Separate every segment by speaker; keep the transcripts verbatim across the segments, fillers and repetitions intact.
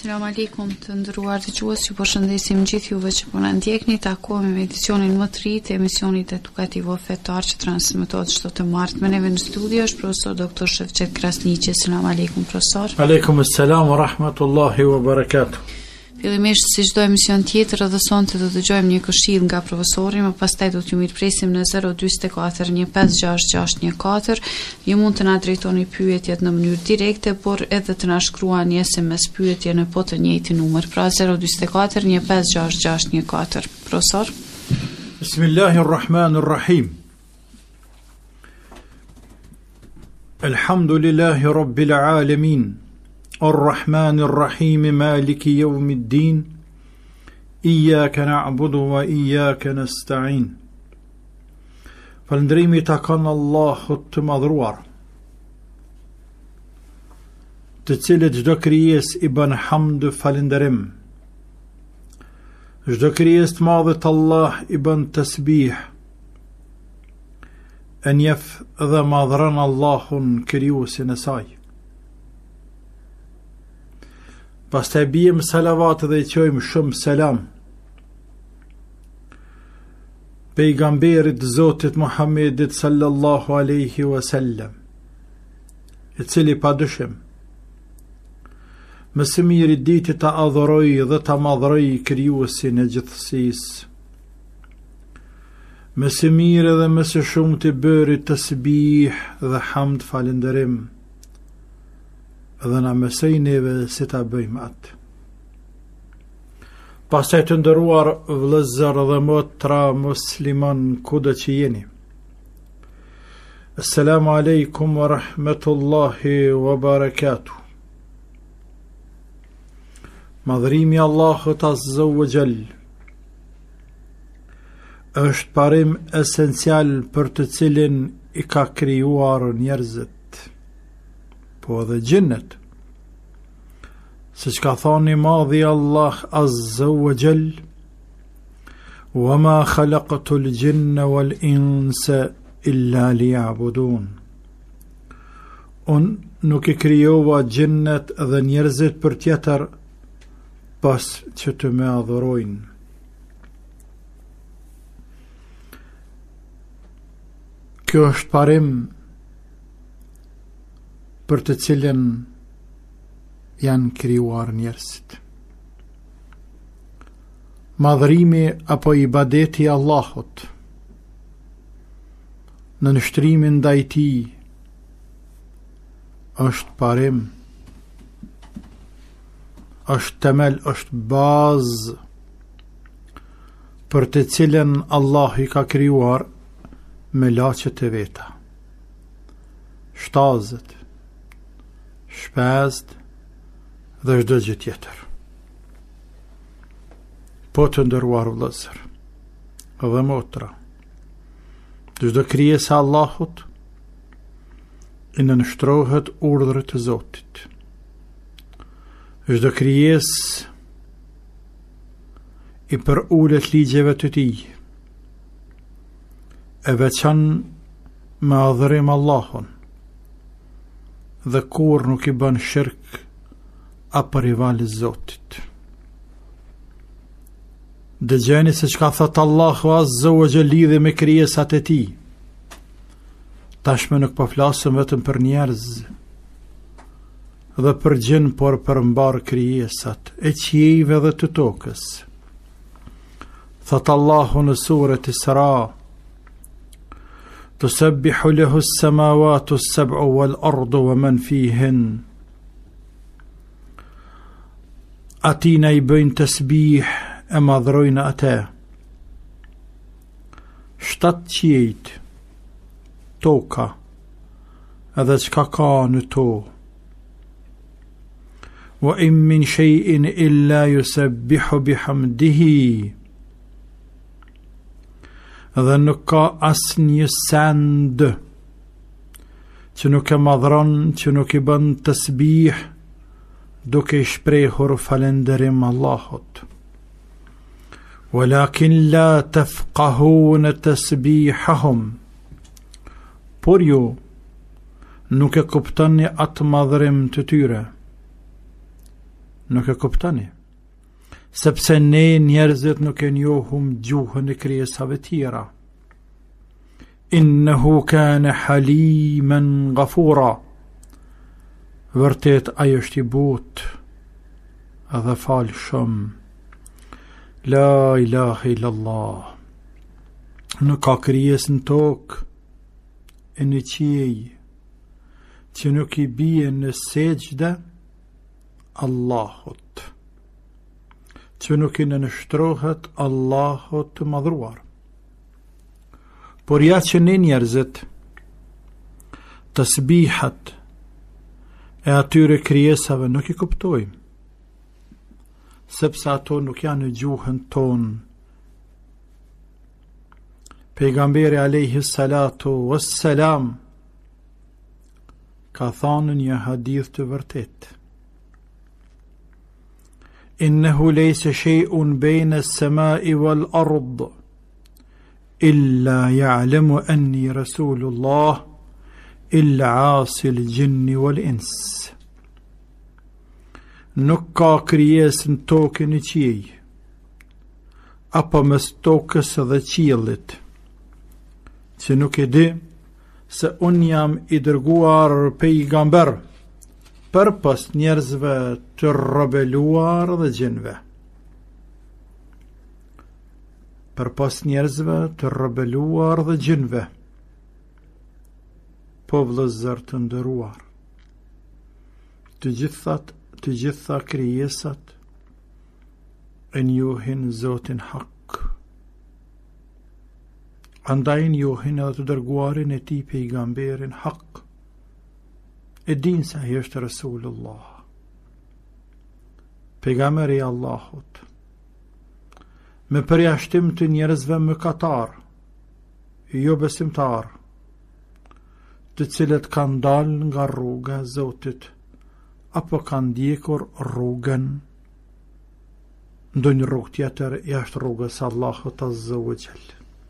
Speaker 1: Selam aleikum të nderuar dëgjues, ju përshëndesim gjithë juve që po na ndjekni. Takohemi me edicionin më të ri të emisionit edukativo fetar që transmetohet çdo të martë. Me neve në studio është profesor doktor Shevçet Krasniqi. Selam aleikum profesor.
Speaker 2: Aleikum assalam wa rahmatullahi wa barakatuh.
Speaker 1: Fillimisht, si çdo emision tjetër, edhe sonte do të dëgjojmë një këshill nga profesori, më pastaj do t'ju mirpresim në zero dy katër një pesë gjashtë gjashtë një katër. Ju mund të na drejtoni pyetjet në mënyrë direkte, por edhe të na shkruani S M S pyetje në po të njëjtin numër, pra zero dy katër një pesë gjashtë gjashtë një katër. Profesor.
Speaker 2: Bismillahirrahmanirrahim. Alhamdulillahi rabbil alamin. الرحمن الرحيم مالك يوم الدين إياك نعبد وإياك نستعين Falëndrimi ta kanë Allahut të madhruar, të cilët çdo krijesë i bën hamd falënderim. Çdo krijesë të madhe të Allah i bën tasbih. E njeh dhe madhron Allahun krijuesin e saj. Pastaj bijmë salavat dhe i qojmë shumë selam pejgamberit Zotit Muhammedit sallallahu alaihi wasallam, i cili padyshim më së miri ditë ta adhuroj dhe ta madhroj krijuesin e gjithësisë. Më së miri dhe më së shumti bëri tasbih dhe hamd falënderim, dhe na mësoj neve si ta bëjmë atë. Pastaj të nderuar vëllezër dhe motra musliman kudo që jeni, Assalamu alaikum wa rahmatullahi wa barakatuh. Madhrimi Allahut azza wa jall është parim esencial për të cilin i ka krijuar njerëzit, po edhe gjinnet, siç ka thënë madhi Allah azza wa jall, wa ma khalaqtu al-jinna wal insa illa liya'budun. Unë nuk i krijova gjinnet dhe njerëzit për tjetër, pas që të më adhurojnë. Kjo është parim për të cilën janë krijuar njerëzit. Madhrimi apo ibadeti Allahut në nështrimin ndaj tij është parim, është temel, është bazë për të cilën Allah i ka krijuar me laçet e veta, shtazët, shpezd dhe çdo gjë tjetër. Po të nderuar vëllezër dhe motra, çdo krijesë e Allahut i nënshtrohet urdhrit të Zotit. Çdo krijesë i përulet ligjeve të tij, e veçan me adhurim Allahun, dhe kur nuk i bën shirk apo rival Zotit. Dëgjoni se çka thot Allahu azza wa jall lidhe me krijesat e tij. Tashmë nuk po flasim vetëm për njerëz dhe për gjin, por për mbar krijesat e qiejve dhe të tokës. Thot Allahu në suret Isra: تسبح له السماوات السبع والأرض ومن فيهن. Atina i bëjnë tasbih e madhrojnë atë. Shtatë qiejt, toka, edhe çka ka në to. Wa in min shay'in illa yusabbihu bihamdihi. Dhe nuk ka asnjë send që nuk e madhron, që nuk i bën tasbih, duke i shprehur falënderim Allahut. Walakin la tafqahun tasbihahum. Por ju nuk e kuptoni atë madhrim të tyre. nuk e kuptoni, sepse ne njerëzit nuk e njohum gjuhën e krijesave tjera. Innehu kana haliman ghafura. Vërtet ai është i butë edhe falshëm. La ilaha illallah. Nuk ka krijesë në tokë e në qiej që nuk i bie në sejdë Allahut, që nuk i nënshtrohet Allahut të madhruar. Por ja që ne njerëzit tasbihat e atyre krijesave nuk i kuptojmë, sepse ato nuk janë në gjuhën tonë. Pejgamberi alayhi salatu wassalam ka thënë një hadith të vërtet: Innehu laysa shay'un bayna as-sama'i wal-ard illa ya'lamu anni rasulullah illa 'asi al-jinni wal-ins. Nuk ka krijesë në tokën e qiej, apo mes tokës dhe qiellit, që nuk e di se unë jam i dërguar pejgamber përpas njerëzve të rebeluar dhe gjinve. Përpas njerëzve të rebeluar dhe gjinve. Po vëllezër të nderuar, të gjithat, të gjitha krijesat e njohin Zotin hak. Andaj njohin edhe të dërguarin e tij pejgamberin hak. E din se ai është Rasulullah, pejgamberi i Allahut, me përjashtim të njerëzve mëkatar, jo besimtar, të cilët kanë dalë nga rruga e Zotit apo kanë ndjekur rrugën ndonjë rrugë tjetër jashtë rrugës së Allahut azza wa jall.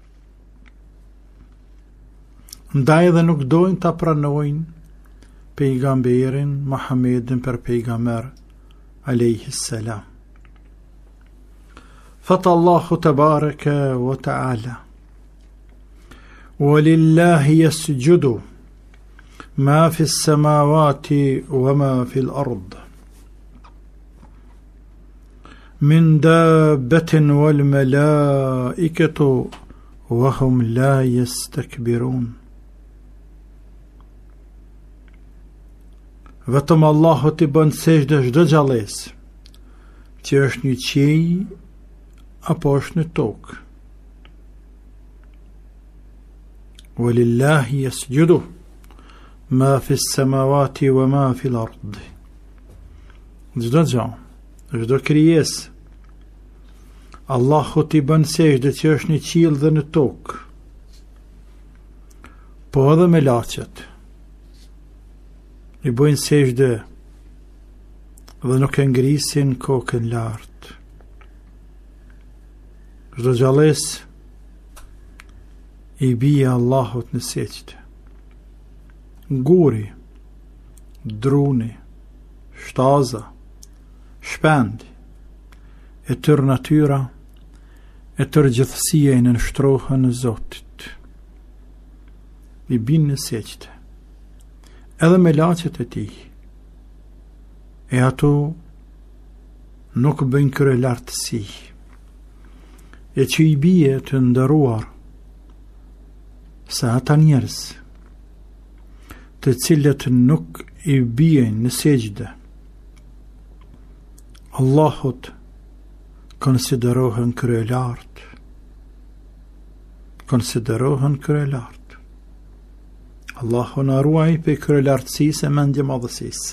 Speaker 2: Ndaj dhe nuk dojnë ta pranojnë pejgamberin Muhammedin për pejgamber alayhi salam. Fata Allahu tabaraka wa ta'ala: Walillahi yasjudu ma fi as-samawati wa ma fi al-ard min dabbatin wal malaikatu wa hum la yastakbirun. Vetëm Allahut i bën sejdë çdo gjallës, që është një qiej apo është në tokë. Walillahi yasjudu ma fi as-samawati wa ma fi al-ard. Çdo gjë, çdo krijesë, Allahut i bën sejdë, që është në qiell dhe në tokë. Po edhe me laçet i bojnë sejdë dhe nuk e ngrisin kokën lart. Çdo gjallës i bie Allahut në sejdë. Guri, druni, shtaza, shpendi, e tërë natyra, e tërë gjithësia i nënshtrohen në Zotit. I bin në sejdë. Edhe me laçet e tij, e ato nuk bëjnë krye lartësi, e që i bie të nderuar se ata njerëz të cilët nuk i bien në sejdë Allahut konsiderohen krye lartë, konsiderohen krye lartë. Allahu na ruaj për kryelartësisë e mendje madhësisë.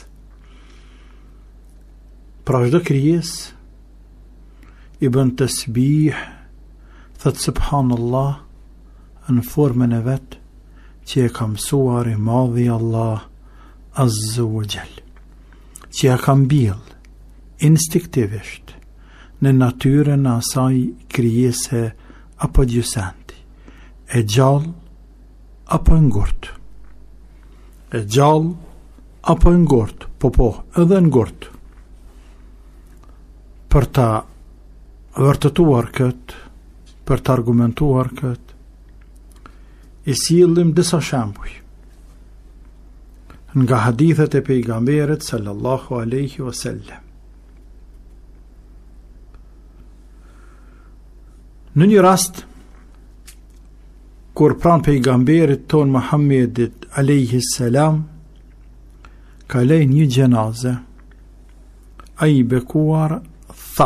Speaker 2: Pra çdo krijesë i bën tasbih, thot subhanallah në formën e vet që e ka mësuar i madhi Allah azza wa jall, që ja ka mbjell instinktivisht në natyrën e asaj krijese apo gjysandi, e gjallë apo e ngurtë. E gjallë apo e ngurtë, po po, edhe ngurtë. për ta vërtetuar këtë, për të argumentuar këtë, i sillim disa shembuj nga hadithet e pejgamberit sallallahu alaihi wasallam. Në një rast, kur pran pejgamberit ton Muhammedit alaihi salam ka lej një gjenaze, a i bekuar tha: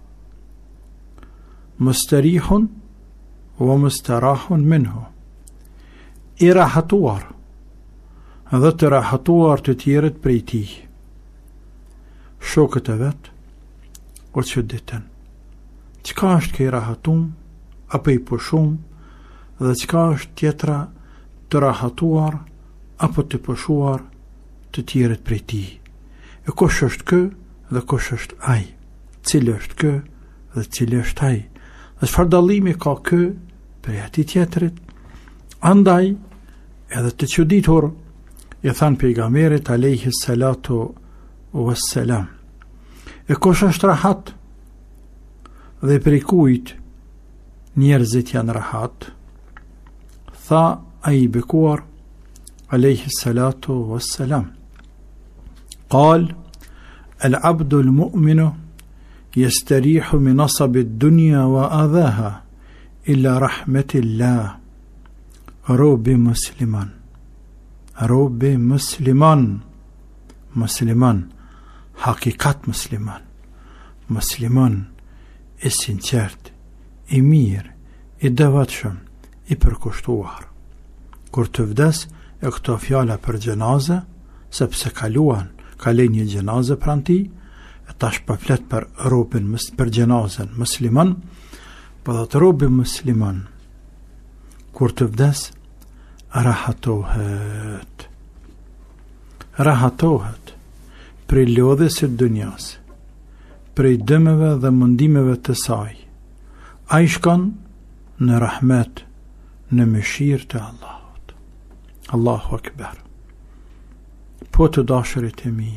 Speaker 2: mustarihun wa mustarahun minhu, i rahatuar dhe të rahatuar të tjerët prej tij. Shokët e vet o çuditën, çka është ke rahatum apo i pushum, dhe çka është tjetra të rahatuar apo të pushuar të tjerët prej tij. E kush është kë dhe kush është ai? Cili është kë dhe cili është ai? Dhe çfarë dallimi ka kë prej atij tjetrit? Andaj edhe të çuditur i than pejgamberit alayhi salatu wassalam: e kush është rahat dhe prej kujt njerëzit janë rahat? Tha ai bekuar alayhi salatu wassalam: قال العبد المؤمن يستريح من نصب الدنيا وآذاها إلا رحمة الله رب مسلمان رب مسلمان مسلمان حقيقة مسلمان مسلمان i sinqert, i mirë, i devotshëm, i përkushtuar. Kur të vdes e këto fjala për gjenaze, sepse kaluan, kalej një gjenaze pran ti, e tash përflet për robin, për gjenazen musliman, për dhe të robin musliman, kur të vdes, rahatohet. Rahatohet prej lodhjes së dunjas, prej dëmeve dhe mundimeve të saj. Ai shkon në rahmet, në mëshirë të Allahut. Allahu Akbar. Po të dashurit e mi,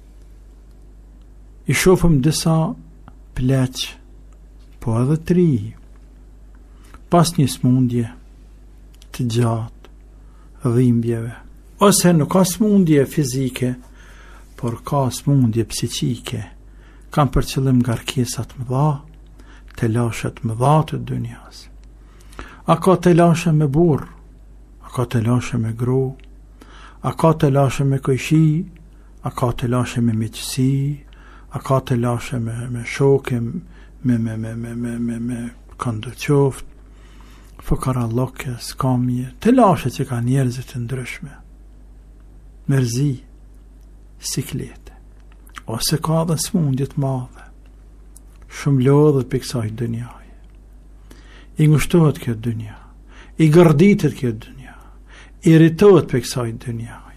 Speaker 2: i shofëm disa pleq, po edhe të ri, pas një smundje të gjatë, dhimbjeve, ose nuk ka smundje fizike, por ka smundje psiqike, kam për qëllim ngarkesat mëdha, telashet mëdha të dunjas. A ka telashe me burr, a ka telashe me gru, a ka telashe me kojshi, a ka telashe me miqësi, a ka telashe me, me shoke, me, me, me, me, me, me, me këndë qoft, fukara loke, skamje, telashe që ka njerëzit të ndryshme, mërzi, siklete, ose ka dhe smundjet madhe, shumë lodhët për kësaj dënjaj, i ngushtohet kjo dënja, i gërditet kjo dënja, i rritohet për kësaj dënjaj.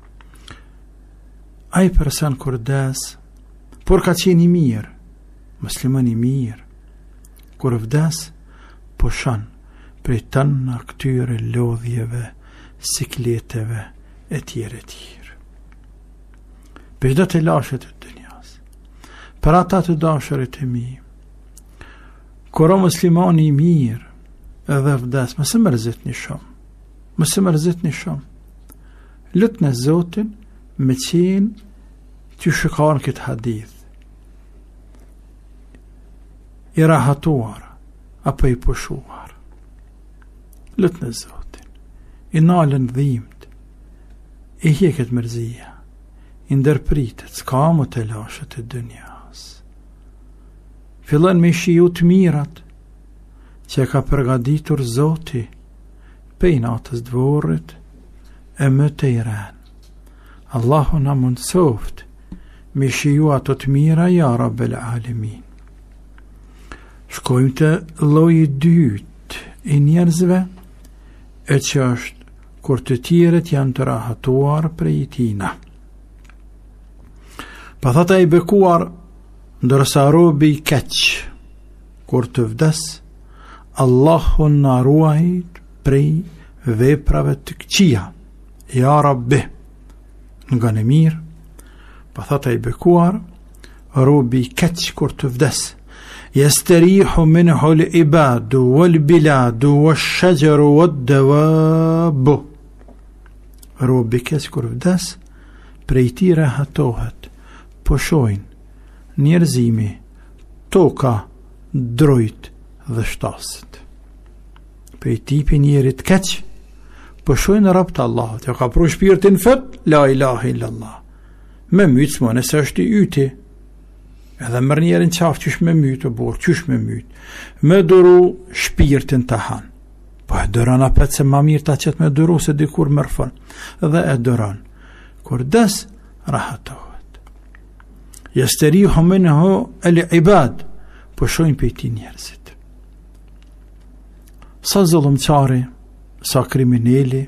Speaker 2: Ai person kur des, por ka qenë i mirë, musliman i mirë, kur vdes, po shon prej tënë në këtyre lodhjeve, sikleteve, e tjere tjere. Për çdo të lashet e dënjas, për ata të dashurit e mi, kur o muslimani i mirë, edhe vdes, mëse mërzit një shumë, mëse mërzit një shumë, lut në Zotin me qenë që shikon këtë hadith, i rahatuar, apo i pushuar, lut në Zotin, i nalën dhimt, i hjeket mërzia, i ndërpritet, s'ka më të lashet e dënjas. Fillon me shiju të mirat që ka përgatitur Zoti pej natës dvorrit e më të iren. Allahu na mundsoft me shiju ato të mira, ja Rabbel Alamin. Shkojmë të lloji dytë i njerëzve, e që është kur të tjerët janë të rahatuar prej tina. Pa thata i bekuar, ndërsa robi i keq, kur të vdes, Allahu na ruajt prej veprave të këqija, ja Rabbi, nga në mirë. Pa thata i bekuar, روبي كتش كرتفدس يستريح منه العباد والبلاد والشجر والدواب روبي كتش كرتفدس بريتيرا هتوهت بوشوين نيرزيمي توكا درويت ذشتاست بريتي بنيرت كتش بوشوين ربط الله تقا بروش بيرتن فت لا إله إلا الله مميت سمونا ساشتي يوتي هذا مرنير انشاف تش مميت وبور تش مميت مدرو شبيرتن تحان بهدرانا باتس مامير تاتشت مدرو سديكور مرفن هذا أدران كردس راح توهد يستريح منه العباد بوشوين بيتين يرزد سظلم تاري ساكريمينيلي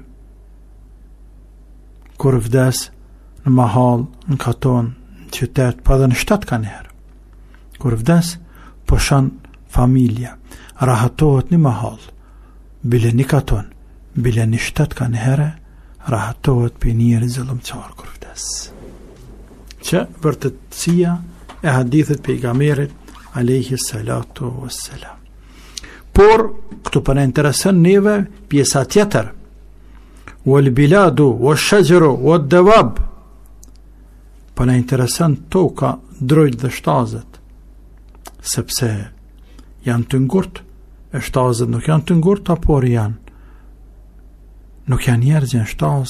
Speaker 2: كورفداس نمهال نكاتون نشتات بادن شتات كانهر كورفداس بوشان فاميليا راحتوت نمهال بلا نكاتون بلا نشتات كانهر راحتوت بنير ظلم تار كورفداس شا برتتسيا احاديث بيغامير عليه الصلاة والسلام por këtu për interesën neve pjesa tjetër والبلاد والشجر والدواب për interesën toka drojt dhe shtazet sepse janë të ngurt e shtazet nuk janë të ngurta por janë nuk janë njerëz janë shtaz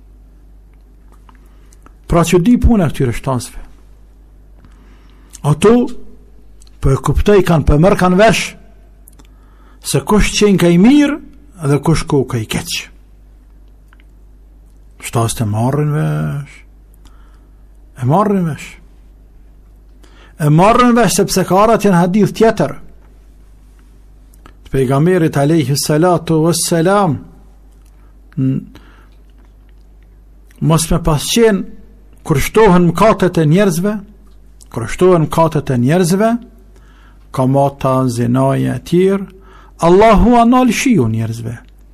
Speaker 2: pra që di puna këtyre shtazve ato për kuptoj kanë për mërë kanë vesh se kush qenë ka i mirë dhe kush ko ka i keq shtaz të marrin vesh e marrin vesh e marrin vesh sepse ka arat janë hadith tjetër të pejgamberit alayhi salatu wassalam mos me pas qenë kur shtohen mkatet e njerëzve kur shtohen mkatet e njerëzve kamata, zinaja e tjerë Allahu anal shiu njerëzve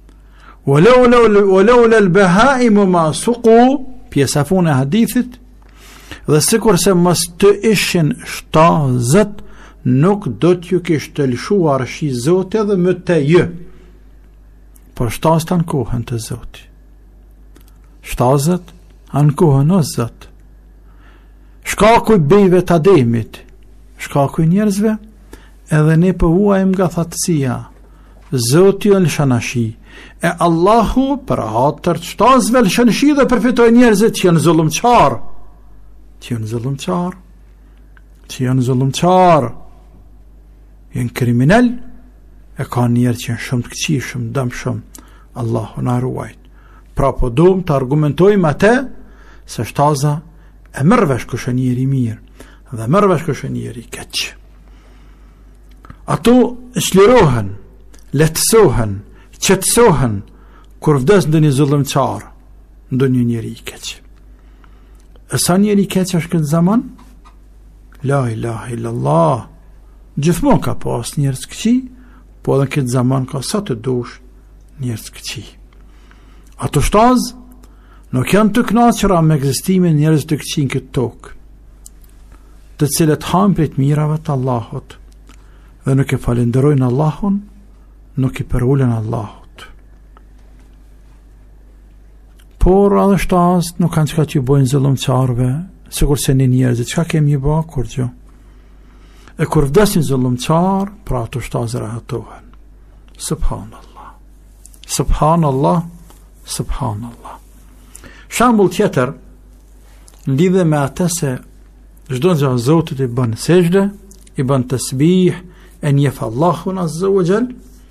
Speaker 2: ولولا البهائم ما سقوا pjesafun e hadithit dhe sikur se mos të ishin shtazët nuk do t'ju kishte lëshuar shi Zoti edhe më të jë por shtazët anë kohën të Zoti shtazët anë kohën o Zot shkakuj bejve të ademit shkakuj njerëzve edhe ne pëhuajmë nga thatësia Zoti o lëshanashi e Allahu për hatër të shtazve lëshanashi dhe përfitoj njerëzit që janë zullumqar që janë zullumqar që janë zullumqar janë kriminal e ka njerë që janë shumë të këqi shumë dëm shumë Allahu na ruajt pra po dom të argumentojmë atë se shtaza e mërvesh kështë njeri mirë dhe mërvesh kështë njeri keq ato shlirohen letësohen qetësohen kur vdes ndë një zullumqar ndë një njeri keq e sa njeri keq është këtë zaman la ilaha illallah gjithmon ka pas njerëz këqi po edhe këtë zaman ka sa të dush njerëz këqi ato shtaz nuk janë të kënaqura me ekzistimin njerëz të këqi në këtë tokë të cilët hanë prej të mirave të Allahut dhe nuk e falenderojnë Allahun nuk i përulen Allahut por edhe shtaz nuk kanë qka që bojnë zullumqarve sikur se një njerëzit qka kemi ba kur gjo e kur vdesin zullumqar pra ato shtaz rahatohen subhanallah subhanallah subhanallah shambull tjetër në lidhe me atë se çdo gjë Zotit i bën sejdë i bën tasbih e njeh Allahun azza wa jall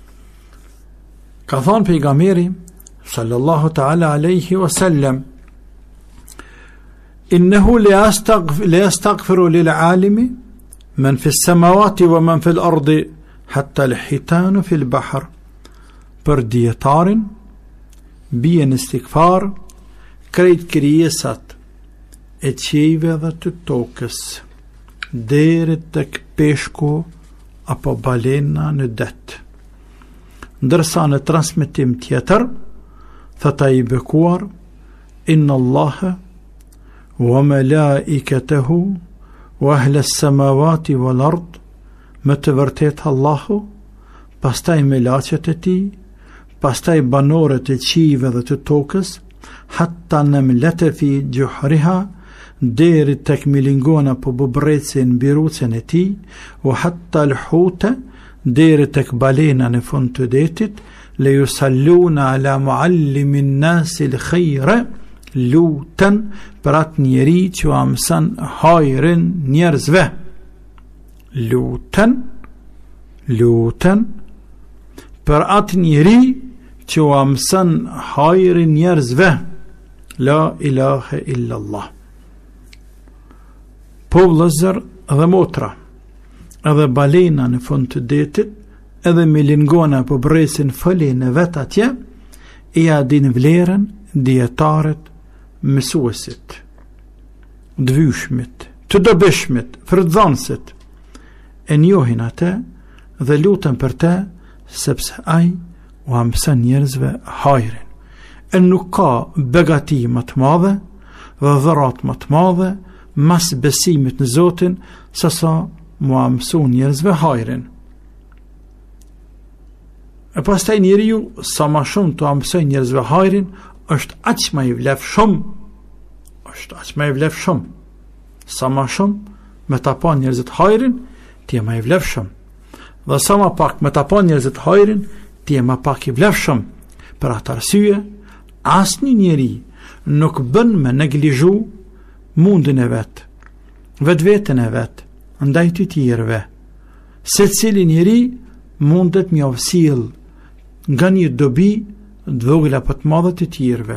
Speaker 2: ka thënë pejgamberi sallallahu ta'ala alayhi wa sallam innahu la yastaghfir la yastaghfiru lil alimi man fi as-samawati wa man fi al-ardi hatta al-hitan fi al-bahr për dietarin bien istighfar krejt krijesat e qiejve dhe të tokës deri tek peshku apo balena në det ndërsa në transmetim tjetër thëta i bekuar inna Allahe wa malaikatahu وأهل السماوات والأرض më të vërtet Allahu, pastaj melaqet e tij, pastaj banorët e qive dhe të tokës, hatta namlata fi juhriha, deri tek milingona po bubrecin birucen e tij, wa hatta al-huta, deri tek balena në fund të detit, le yusalluna ala muallimin nasi l-khayra, lutën për atë njeri që amësan hajrin njerëzve. Lutën, lutën për atë njeri që amësan hajrin njerëzve. La ilahe illallah. Po vëllezër dhe motra, edhe balena në fund të detit, edhe milingona po bresin fëlin e vet atje, i adin vlerën dietarët, mësuesit, dvyshmit, të dobishmit, frëdhënësit, e njohin atë dhe lutën për te, sepse ai u mëson njerëzve hajrin. E nuk ka begati më të madhe dhe dhërat më të madhe mas besimit në Zotin, sa sa mu mëson njerëzve hajrin. E pastaj njeriu sa më shumë të mëson njerëzve hajrin, është aq më i vlefshëm, është aq më i vlefshëm. Sa më shumë me ta pa njerëzit hajrin, ti je më i vlefshëm. Dhe sa më pak me ta pa njerëzit hajrin, ti je më pak i vlefshëm. Për atë arsye, asnjë njeri nuk bën me neglizhu mundin e vet, vetveten e vet, ndaj të tjerëve. Secili njeri mundet më ofsill nga një dobi dvogla për të madhe të tjerëve.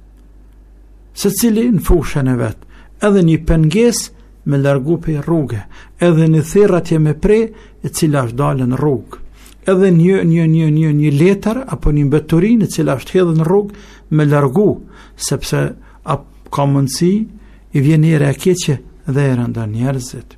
Speaker 2: Se cili në fushën e vet, edhe një penges me largu për rrugë, edhe një therratje me pre e cila është dalë në rrugë, edhe një, një, një, një, një letër apo një mbeturin e cila është hedhë në rrugë me largu, sepse a ka mundësi i vjen njëre e keqe dhe e rënda njerëzit.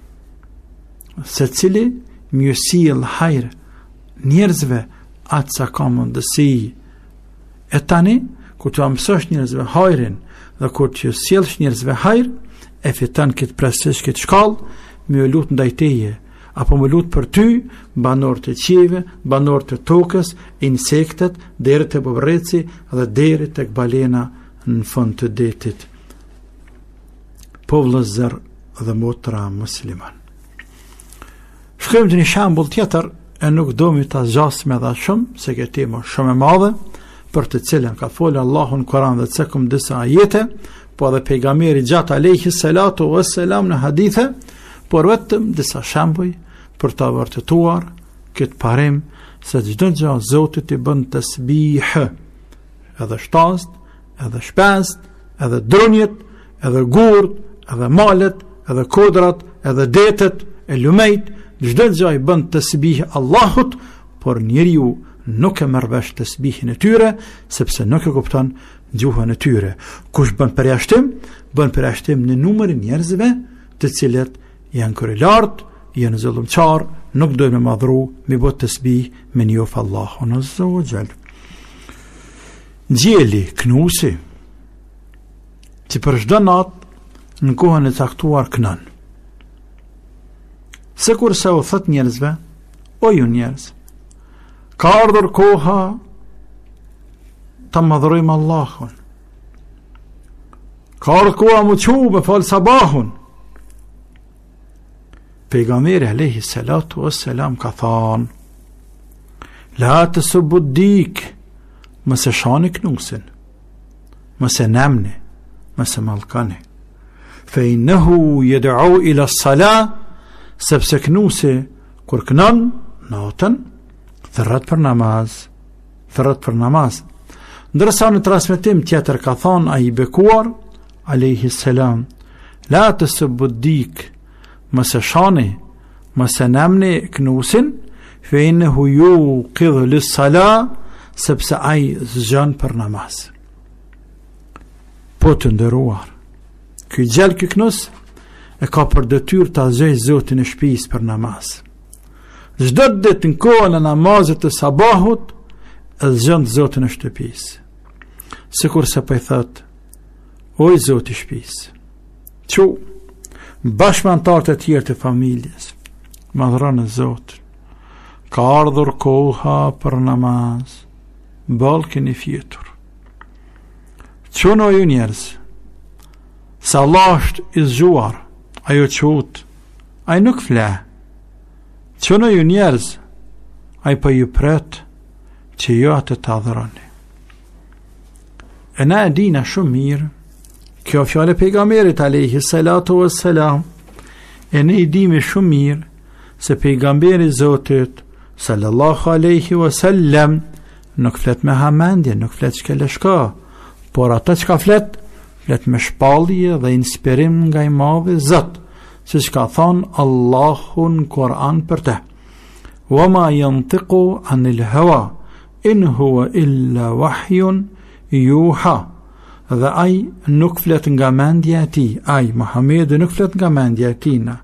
Speaker 2: Se cili mjësil hajrë njerëzve atë sa ka mundësi. E tani, kur të mësosh njerëzve hajrin dhe kur të sjellsh njerëzve hajr, e fiton këtë prestish, këtë shkallë, më u lut ndaj teje, apo më lut për ty, banor të qive, banor të tokës, insektet, deri te bubërreci dhe deri tek balena në fund të detit. Po vëllezër dhe motra musliman. Shkojmë të një shembull tjetër, e nuk do mi ta zgjasim edhe shumë, se kjo temë është shumë e madhe, për të cilën ka folë Allahu në Kur'an dhe cekum disa ajete, po edhe pejgamberi gjatë alayhi salatu wassalam në hadithe, por vetëm disa shembuj për të vërtetuar këtë parim se çdo gjë Zotit i bën tasbih, edhe shtast, edhe shpest, edhe drunjet, edhe gurt, edhe malet, edhe kodrat, edhe detet, e lumejt, çdo gjë i bën tasbih Allahut, por njeriu nuk e merr vesh tasbihin e tyre, sepse nuk e kupton gjuhën e tyre. Kush bën përjashtim, bën përjashtim në numrin e njerëzve të cilët janë kërë lartë, janë zullumçar, nuk dojnë me madhru, mi bot tasbih me njof Allahun azza wa jall. Gjeli, knusi, që për çdo natë në kohën e caktuar kënon. Se kur se u thot njerëzve, o ju njerëz, ka ardhur koha ta madhrojmë Allahun. Ka ardhur koha mu qu me fal sabahun. Pejgamberi alayhi salatu wassalam ka thënë: La tasubbu dik, mos e shani knusin, mos e namni, mos e mallkani. Fa innahu yad'u ila as-salah, sepse knusi kur kënon natën thërrat për namaz, thërrat për namaz. Ndërsa në transmetim tjetër ka thonë ai bekuar alayhi salam: La tasubbu dik, mos e shani, mos e namni knusin, fa innahu yuqidhu lis-salah, sepse ai zgjon për namaz. Po të nderuar, ky gjallë ky knus e ka për detyrë ta zgjojë Zotin e shtëpisë për namaz. Çdo ditë në kohën e namazit të sabahut e zgjon Zotin e shtëpisë. Sikur se po i thot: O Zoti i shtëpisë, çu bashkëmantarët e tjerë të familjes. Madhëron e Zotin. Ka ardhur koha për namaz. Ballë keni fjetur. Qono ju njerëz, se Allah është i zgjuar, ajo qut, ai nuk fle. Qono ju njerëz, ai po ju pret që jo atë të adhëroni. E na e dina shumë mirë, kjo fjale pejgamberit alayhi salatu wassalam, e ne i dimi shumë mirë se pejgamberi Zotit sallallahu alaihi wasallam nuk flet me hamendje, nuk flet shkeleshka, por ata që ka flet, flet me shpallje dhe inspirim nga i madhi Zot, si që ka thonë Allahu në Kur'an për te. Wa ma yantiqu anil hawa, in huwa illa wahyun juha. Dhe aj nuk flet nga mendja e ti, aj Muhamedi nuk flet nga mendja e tina.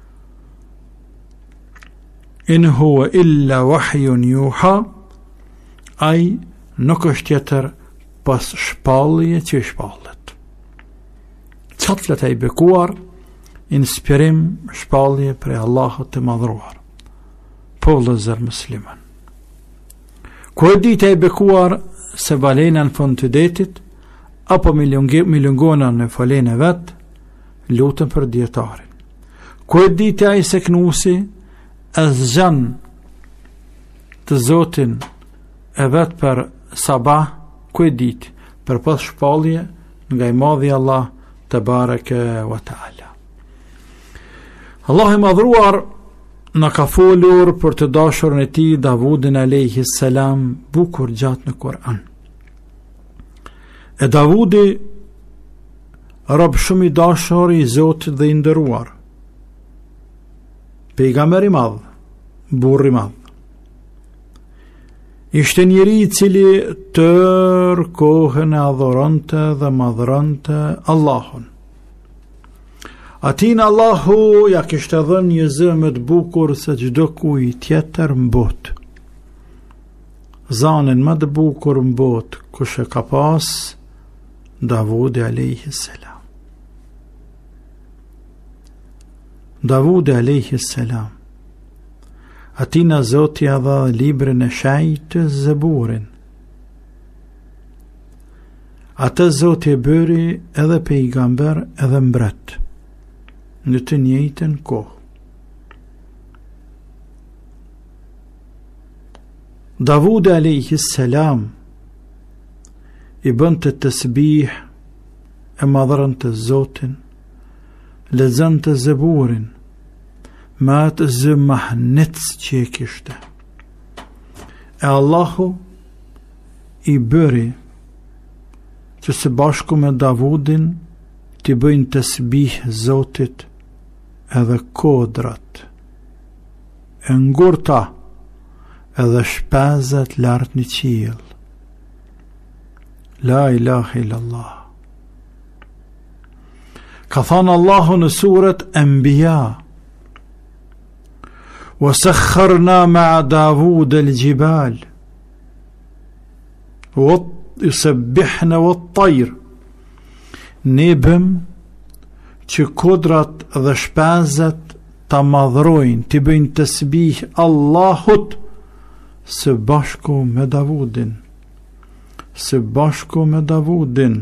Speaker 2: In huwa illa wahyun juha, aj nuk është tjetër pas shpallje që shpallet. Qatë flet e i bekuar, inspirim, shpallje për Allahut të madhruar. Po vëllezër musliman. Ku e ditë e i bekuar se balena në fund të detit, apo milungona në falen e vet, lutën për djetarin. Ku e ditë ai se knusi e zgjan të Zotin e vet për sabah, ku e ditë për pas shpallje nga i madhi Allah të bareke wa ta'ala. Allah i madhruar në ka folur për të dashurën e tij Davudin alayhi salam bukur gjatë në Kur'an. E Davudi rob shumë i dashur i Zotit dhe i nderuar, pejgamber i madh, burr i madh. Ishte njeri i cili tër kohën e adhuronte dhe madhronte Allahun. Atin Allahu ja kishte dhënë një zë më të bukur se çdo kujt tjetër në botë. Zanën më të bukur në botë kush e ka pas? Davudi alayhi salam. Davudi alayhi salam. Atina Zoti ja dha librin e shenjtë, Zeburin. Atë Zoti e bëri edhe pejgamber edhe mbret në të njëjtën kohë. Davudi alayhi salam i bënte tasbih, e madhronte Zotin, lexonte Zeburin me atë zë mahnec që e kishte. E Allahu i bëri që së bashku me Davudin t'i bëjnë tasbih Zotit edhe kodrat, e ngurta edhe shpezat lart në qiell. La ilaha illallah. Ka thënë Allahu në surat Anbiya: وسخرنا مع داوود الجبال يسبحن والطير. Ne bëm që kodrat dhe shpenzat ta madhrojnë, t'i bëjnë tasbih Allahut së bashku me Davudin. Së bashku me Davudin.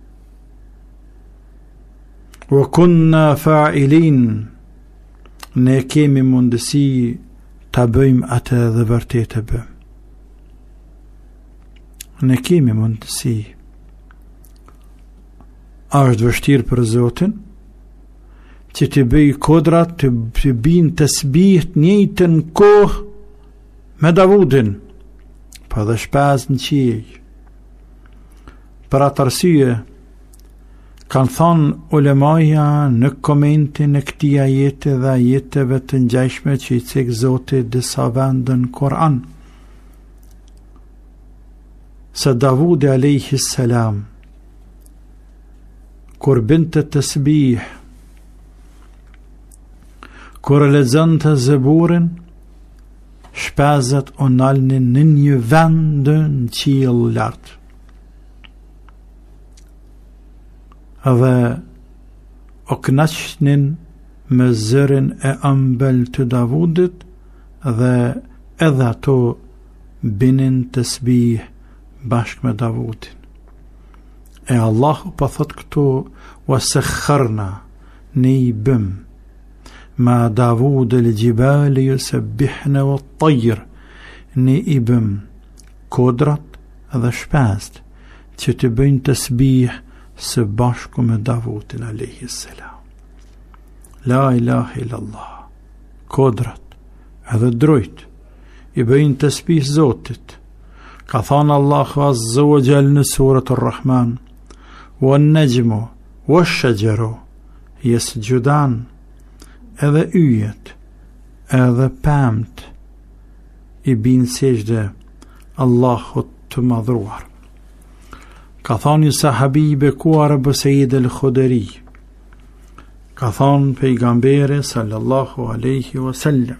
Speaker 2: Wa kunna fa'ilin. Ne kemi mundësi ta bëjmë atë dhe vërtet e bëm. Ne kemi mundësi. A është vështirë për Zotin që të bëj kodrat të, të binë të sbiht njëjtën kohë me Davudin, pa dhe shpaz në qiej. Për atë arsye kanë thonë ulemaja në komentin e këtij ajete dhe ajeteve të ngjashme që i cek Zoti disa vende në Kur'an, se Davudi alayhi salam kur binte tasbih, kur lexonte Zeburin, shpezat u nalnin në një vend në qiell lart. Dhe o knaqnin me zërin e ëmbël të Davudit dhe edhe ato binin tasbih bashkë me Davudin. E Allahu pa thot këtu wasakharna, ne i bëm ma Davud el gjibali yusabbihna wa tajr, ne i bëm kodrat dhe shpest që të bëjnë tasbih së bashku me Davudin alayhi salam. La ilaha illallah. Kodrat edhe drojt i bëjnë tasbih Zotit. Ka thënë Allahu azza wa jall në surat Ar-Rahman: "Wan najmu wash-shajaru yasjudan", edhe yjet edhe pemt i bin sejdë Allahut të madhruar. Ka thënë sahabi i bekuar Abu Sa'id al-Khudri, ka thënë pejgamberi sallallahu alaihi wasallam,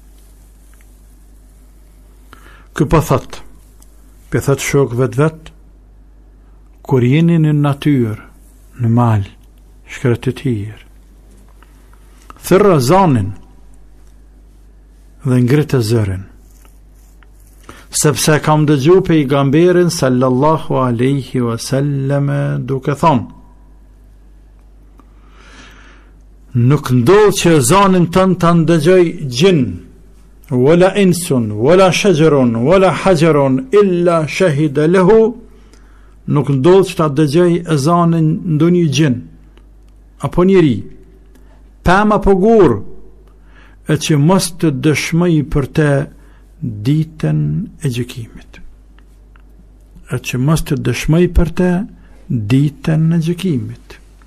Speaker 2: kë po thot, po thot shok vet vet, kur jeni në natyrë, në mal, shkret të tjerë, thërra zanin dhe ngritë zërin, sepse kam dëgju pejgamberin sallallahu alaihi wasallam duke thonë: nuk ndodh që zanin tënë të ndëgjoj gjin, wala insun, wala shajarun, wala hajarun, illa shahida lehu, nuk ndodh që ta dëgjoj zanin ndonjë gjin, apo njeri, pëm apo gur, e që mos të dëshmoj për te ditën e gjykimit. E që mos të dëshmoj për te ditën e gjykimit.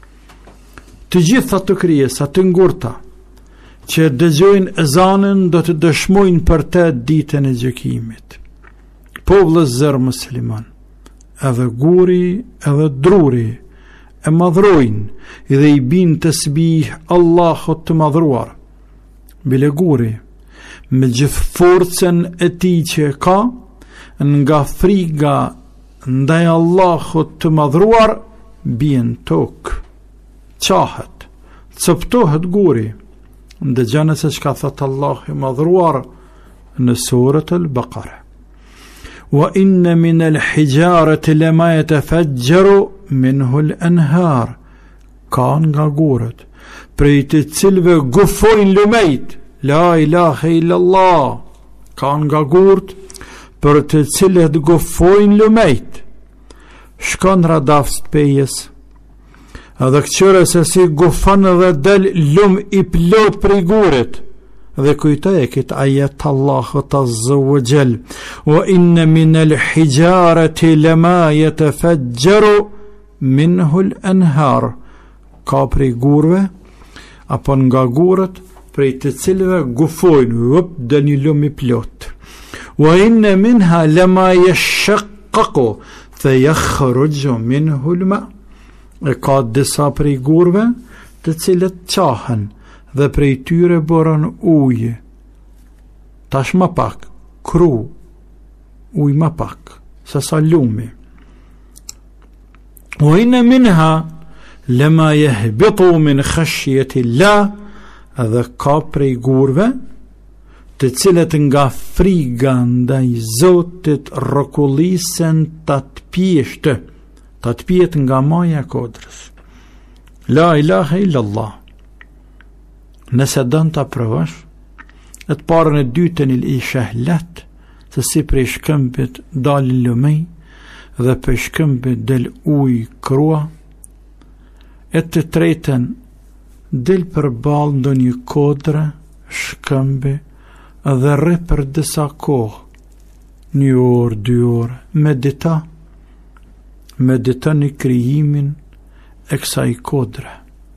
Speaker 2: Të gjitha të krijesa të ngurta që dëgjojnë ezanën do të dëshmojnë për te ditën e gjykimit. Po vëllezër musliman, edhe guri edhe druri e madhrojnë dhe i bin tasbih Allahut të madhruar. Bile guri me gjithë forcën e tij që ka, nga friga ndaj Allahut të madhruar, bien tokë, qahet, coptohet guri. Ndëgjani se çka thot Allahu i madhruar në surën Al-Baqara: wa inna min al-hijarati lama yatafajjaru minhu al-anhar, ka nga gurët prej të cilëve gufojnë lumejt. La ilaha illallah. Ka nga gurët për të cilët gufojnë lumejt. Shkon radafës të pejes, edhe këqyre se si gufan dhe del lum i plot për i gurit, dhe kujtoj e këtë ajet Allahut azza wa jall: wa inna min al-hijarati lama yatafajjaru minhu al-anhar, ka për i gurve apo nga gurët prej të cilëve gufojnë, vëp dhe një lum i plot. Wa inna minha lama yashaqqaqu fa yakhruju minhu al-ma, e ka disa prej gurve të cilët qahen dhe prej tyre boron ujë, tash ma pak, kru, ujë ma pak, se sa lumi. Wa inna minha lama yahbitu min khashyati Allah, edhe ka prej gurve të cilët nga friga ndaj Zotit rrokullisen ta të pjeshtë, ta të pjet nga maja kodrës. La ilaha illallah. Nëse dën ta provash, e të parën e dytën il i shahlet, se si prej shkëmbit dalin lumej dhe për shkëmbit del uj krua, e të tretën del për balë ndo një kodre, shkëmbi, dhe rre për disa kohë, një orë, dy orë, medita, medita një krijimin e kësaj kodre.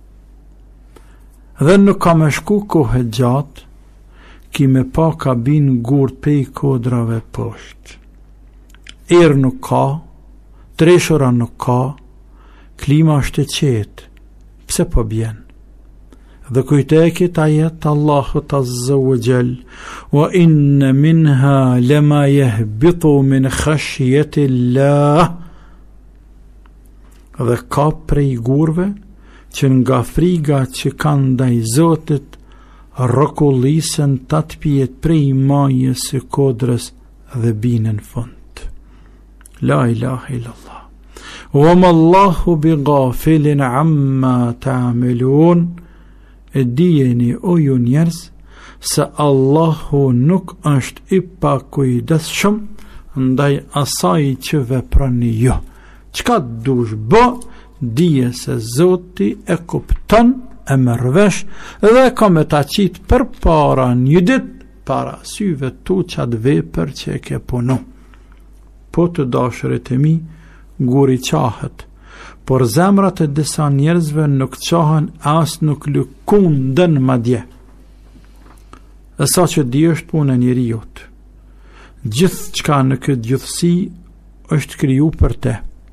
Speaker 2: Dhe nuk ka me shku kohë gjatë, ki me pa ka bin gurt pej kodrave poshtë. Erë nuk ka, treshora nuk ka, klima është e qetë, pse po bjen? Dhe kujtekit ajet Allahut azza wa jall: wa inna minha lama yahbitu min khashyati Allah, dhe ka prej gurve që nga friga që kanë ndaj Zotit rrokullisën tatpijet prej majës së kodrës dhe binën fund. La ilaha illallah. Wa ma Allahu bi ghafilin amma ta'malun. E dijeni o ju njerëz se Allahu nuk është i pakujdesshëm ndaj asaj që veproni ju. Çka dush bë, dije se Zoti e kupton, e merr vesh dhe ka me ta qit për para një ditë para syve tu qatë vepër që e ke punu. Po të dashurit e mi, guri qahet, por zemrat e disa njerëzve nuk qahen as nuk lëkunden madje. E sa që di është punë e njeriut. Gjithë qka në këtë gjithësi është kriju për te.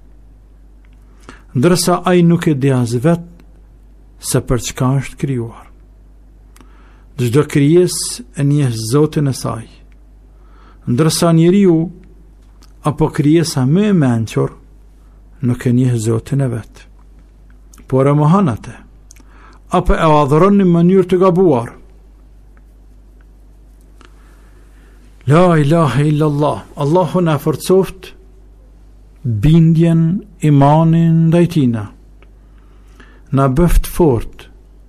Speaker 2: Ndërsa ai nuk e di as vetë se për çka është krijuar. Çdo krijesë e njeh Zotin e saj. Ndërsa njeriu apo krijesa më e mençur nuk e njeh Zotin e vet. Por e mohon atë, apo e adhuron në mënyrë të gabuar. La ilaha illallah. Allahu na forcoft bindjen, imanin ndaj tina. Na bëft fort,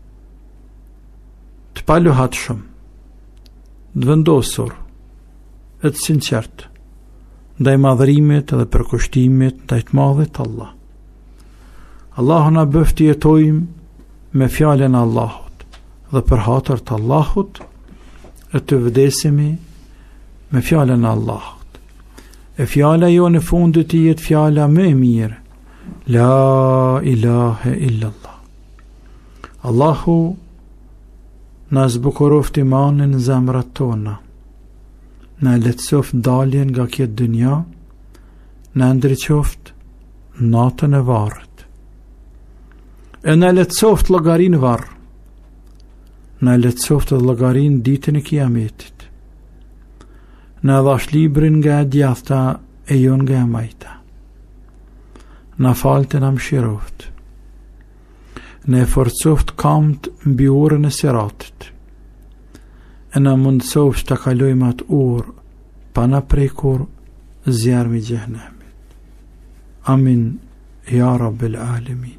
Speaker 2: të paluhatshëm, të vendosur, e të sinqert, ndaj madhërimit dhe përkushtimit ndaj të madhit Allah. Allahu na bëft të jetojmë me fjalën e Allahut dhe për hatër të Allahut, e të vdesemi me fjalën e Allahut. E fjala jo në fundit të jetë fjala më e mirë. La ilaha illallah. Allahu na zbukuroft imanin në zemrat tona, na lehtësoft daljen nga këtë dynja, na ndriçoft natën e varrit, e na lehtësoft llogarin varr, na lehtësoft llogarin ditën e kiametit, na dhash librin nga e djathta e jo nga e majta, na falte na mshiroft, ne forcoft kamt mbi urën e siratit, e na mundsoft të kalojmë atë urë pa na prekur zjarmi i xhenemit. Amin ya rabbel alamin.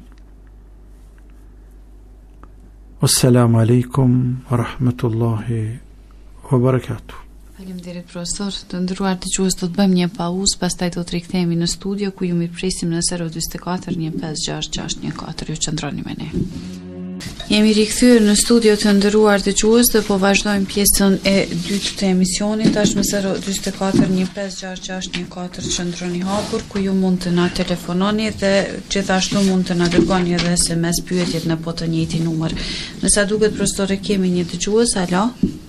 Speaker 2: Assalamu alaikum wa rahmatullahi wa barakatuh.
Speaker 1: Faleminderit profesor. Të nderuar dëgjues, do të bëjmë një pauzë, pastaj do të rikthehemi në studio ku ju mirëpresim në zero dy katër një pesë gjashtë gjashtë një katër. Ju qëndroni me ne. Jemi rikthyer në studio të nderuar dëgjues dhe po vazhdojmë pjesën e dytë të emisionit. Tashmë zero dy katër një pesë gjashtë gjashtë një katër. Qëndroni hapur ku ju mund të na telefononi dhe gjithashtu mund të na dërgoni edhe S M S pyetjet në po të njëjtin numër. Nësa duket profesore, kemi një dëgjues. Alo.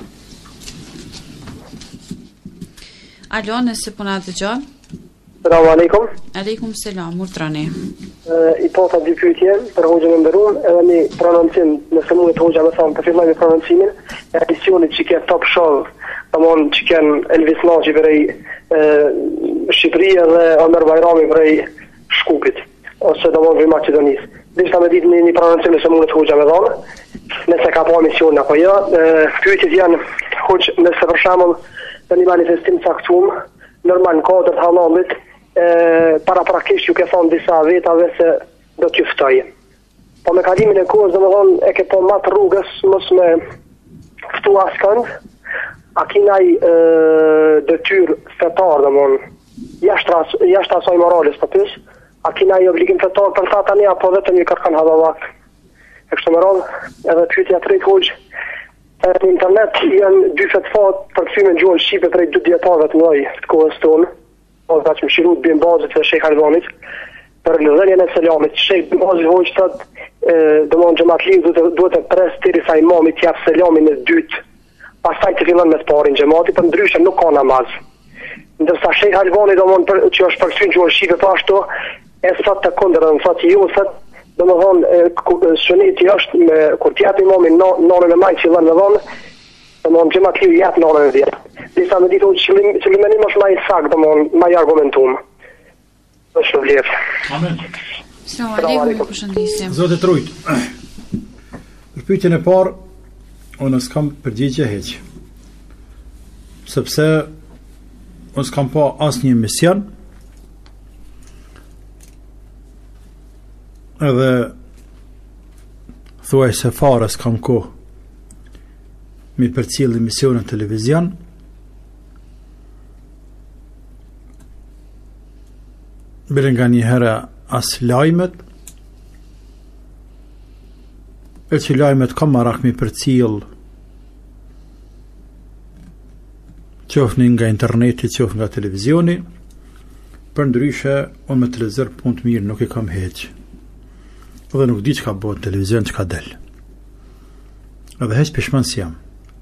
Speaker 1: Alo, nëse po na dëgjon.
Speaker 3: Selam aleikum.
Speaker 1: Aleikum selam, urdhrani.
Speaker 3: I pata dy pyetje për hoxhën e nderuar, edhe një prononcim, nëse mund të hoxha më thonë, të filloj me prononcimin e emisionit që ke Top Show, domthon që kanë Elvis Naxhi prej Shqipëria dhe Omer Bajrami prej Shkupit, ose domthon prej Maqedonisë. Disa me ditë një prononcim nëse mund të hoxha më thonë, nëse ka po emision apo jo. Pyetjet janë hoxh, nëse për shembull në një manifestim caktuar, normal në kodër të halallit, para prakisht ju ke thonë disa vetave se do t'ju ftoj. Po me kalimin e kohës, domethënë e ke po matë rrugës, mos me ftu askënd, a kinaj detyrë fetar, domethënë, jashtë asaj morales të pys, a kinaj obligim fetar për ta tani, apo vetëm ju kërkan hadallak. E kështu me radhë, edhe pyetja tretë hoxh, në internet janë dy fetfat për këthyme në gjuhën Shqipe prej dy djetarëve të mëdhej të kohës tonë, ose ka që më shirut bën bazit dhe Shejh Albaniut, për në dhënjen e selamit. Shejh bazit hoqë thot, domthonë xhamatliu duhet të pres derisa imami të jap selamin e dytë, pastaj të fillon me të parin xhamati, për ndryshe nuk ka namaz. Ndërsa Shejh Albaniut domthonë që është përkthyr në gjuhën Shqipe po ashtu, e thot të kundërtën, thotë ju thot, domethënë suneti është me kur të jap imami nonën e majtë fillon me vonë, domthonë xhamatliu jap nonën e dhjetë. Disa me ditë qëllimi qëllimi është më i saktë, domthonë më i argumentuar. Është vlerë.
Speaker 2: Amen.
Speaker 1: Selam aleikum, përshëndetje.
Speaker 2: Zotë Trujt. Për pyetjen e parë, unë s'kam përgjigje hiç. Sepse unë s'kam pa asnjë mision. Edhe thuaj se fare s'kam kohë mi përcjellë misionin televizion. Bile nga një herë as lajmet, e që lajmet ka marak mi përcjell, qofni nga interneti, qofni nga televizioni, për ndryshe, unë me televizor punë të mirë nuk i kam heq. Dhe nuk di që ka bëhet televizion që ka del. Edhe heq pishman si jam.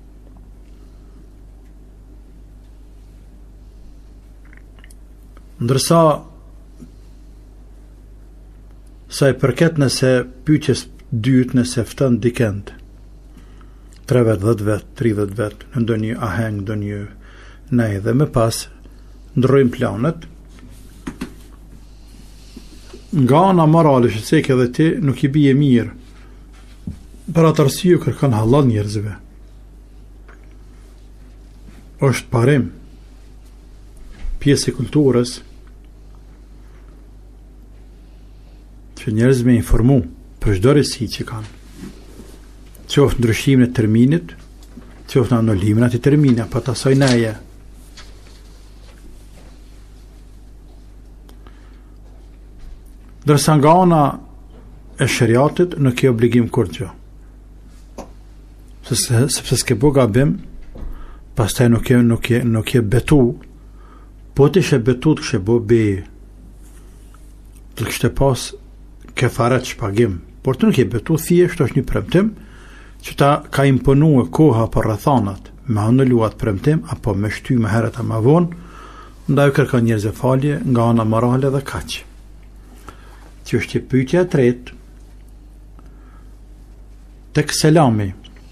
Speaker 2: Ndërsa, sa i përket nëse pyetjes dytë nëse fton dikend tre vet, dhjetë vet, tridhjetë vet në ndonjë aheng, ndonjë nej dhe më pas ndrojmë planet nga ana morale që se ke dhe ti nuk i bie mirë për atë arsye kërkon hallall njerëzve. Është parim pjesë e kulturës që njerëz me informu për çdo rësi që kanë. Qoftë ndryshimin e terminit, qoftë anulimin e atij termini apo të asaj neje. Ndërsa nga ana e shariatit nuk ke obligim kurrë. Sepse s'ke bo gabim, pastaj nuk ke nuk ke nuk ke betu, po të ishe betu të kështë bo be, të kështë pas kefaret shpagim, por të nuk e betu thjesht është një premtim që ta ka imponu e koha për rrethanat me anuluat premtim apo me shty me heret a ma vonë, ndaj kërkan njerëz e falje nga ana morale dhe kaq. Që është e pyetja e tretë tek selami.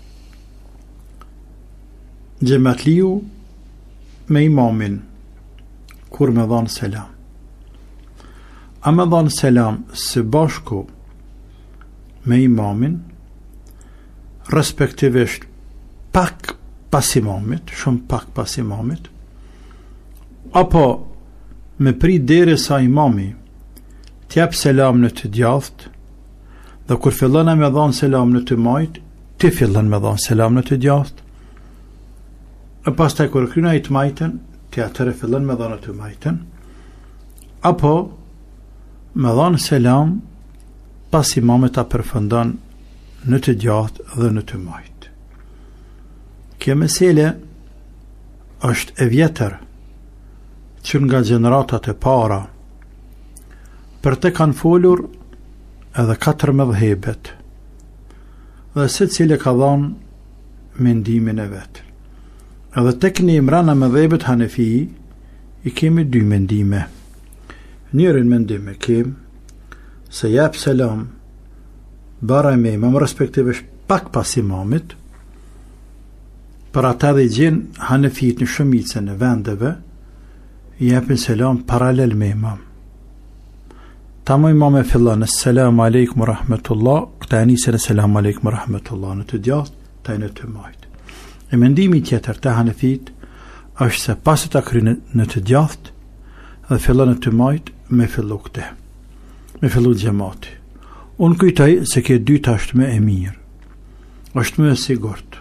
Speaker 2: Xhamatliu me imamin kur me dhanë selam. A me dhanë selam së bashku me imamin, respektivisht pak pas imamit, shumë pak pas imamit, apo me pri deri sa imami t'jap selam në të djathtë, dhe kur fillon me dhanë selam në të majt, ti fillon me dhanë selam në të djathtë, e pastaj kur kryen ai të majtën, ti atëherë fillon me dhanë të majtën, apo me dhanë selam pas imamit ta përfundon në të gjatë dhe në të majtë. Kjo mesele është e vjetër që nga gjeneratat e para për te kanë folur edhe katër mëdhëhebet dhe se cile ka dhanë mendimin e vetë. Edhe tek në imrana mëdhëhebet Hanefi i kemi dy mendime. Njërin mendim e kem se jap selam bara me imam respektivisht pak pas imamit, për ata dhe gjen Hanefit në shumicën e vendeve japin selam paralel me imam. Ta më imam e fillon Assalamu alaikum wa rahmatullah, këta e nisën Assalamu alaikum wa rahmatullah në të djathtë, ta e në të majtë. E mendimi tjetër të Hanefit është se pas ta kryen në të djathtë dhe fillon në të majtë me fillu këte, me fillu gjemati. Unë kujtaj se ke dyta është me e mirë, është me e sigurt,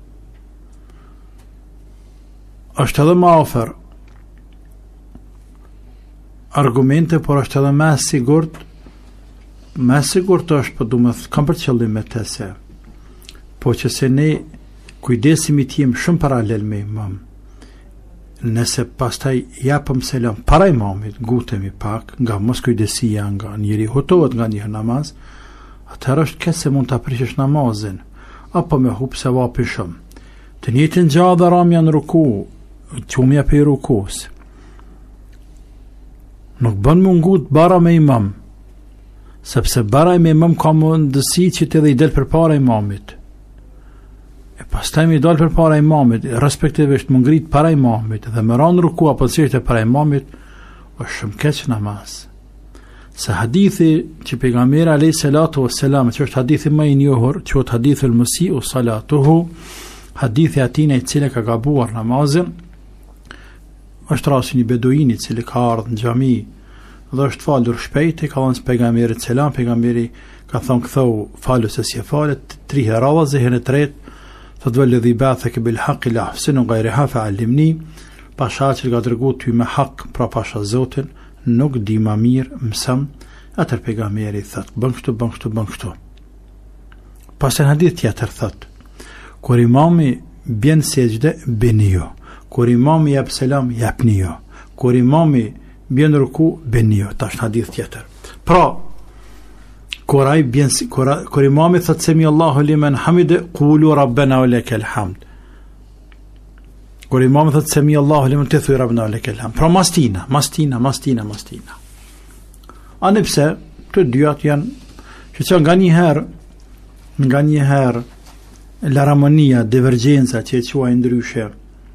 Speaker 2: është edhe ma ofer argumente, por është edhe me e sigurt, me e sigurt është, për du me kam për qëllim me të se, po që se ne kujdesimi t'jem shumë paralel me imam, nëse pastaj japëm selam para imamit, gutemi pak, nga mos kujdesia nga njëri hutohet nga një namaz, atëherë është këtë se mund të aprishësh namazin, apo me hup se vapi shumë. Të njëjtën gjallë dhe ramja në ruku, qumja për i rukus. Nuk bën mungut bara me imam, sepse bara me imam ka mundësi që të edhe i del për para imamit. E pastaj mi dal për para imamit, respektivisht më ngrit para imamit dhe më ranë ruku apo të para imamit, është shumë keq namaz. se hadithi që pejgamberi alayhi salatu wassalam, që është hadithi më i njohur, quhet hadithul musiu salatuhu, hadithi atina i cili ka gabuar namazin, është rasti një beduini i cili ka ardhur në xhami dhe është falur shpejt, i ka thënë pejgamberit selam, pejgamberi ka thënë ktheu falu se si falet tri herë, dhe herën e tretë thotë walladhi ba'athaka bil haqqi la ahsinu ghayraha fa'allimni, pasha që ka dërguar ty me hak, pra pasha Zotin, nuk di ma mirë, mësëm. Atër pejgamberi thot, bën kështu, bën kështu, bën kështu. Pas në hadith tjetër thot, kur imami bjen sejdë, bëni jo. Kur imami jep selam, japni jo. Kur imami bjen ruku, bëni jo. Tash në hadith tjetër. Pra, kur ai bjen, kur, kur imami thot semi Allahu limen hamide, qulu rabbena wa lakal hamd. Kur imam thot semi Allahu limen te thuj rabbena wa lakal hamd. Pra mastina, mastina, mastina, mastina. Anë pse të dyat janë që që nga një herë, nga një herë l'aramonia, divergjenca që e quaj ndryshe,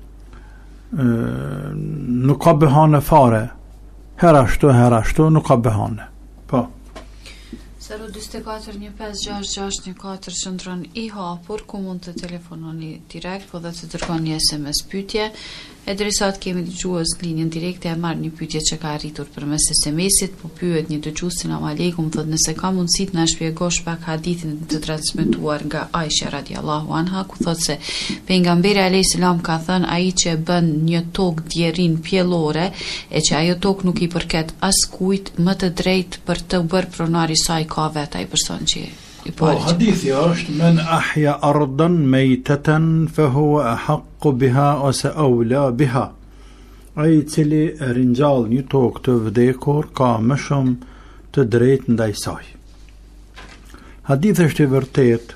Speaker 2: nuk ka behane fare, hera ashtu, hera ashtu, nuk ka behane. Po.
Speaker 1: zero dy katër një pesë gjashtë gjashtë një katër shëndron i hapur, ku mund të telefononi direkt, po dhe të dërgoni një S M S pyetje. E drejsat kemi dëgjues linjën direkte, e marr një pyetje që ka arritur përmes S M S-it, po pyet një dëgjues, selam aleikum, thotë nëse ka mundësi të na shpjegosh pak hadithin të transmetuar nga Aisha radhiyallahu anha, ku thotë se pejgamberi alayhis salam ka thënë ai që bën një tokë djerin pjellore e që ajo tokë nuk i përket askujt, më të drejtë për të bërë pronari saj ka vetë ai person që i
Speaker 2: po hadithi është men ahya ardan maytatan fa huwa ahqqu biha wa sa'awla biha, ai i cili ringjall një tokë të vdekur ka më shumë të drejtë ndaj saj. Hadithi është i vërtet.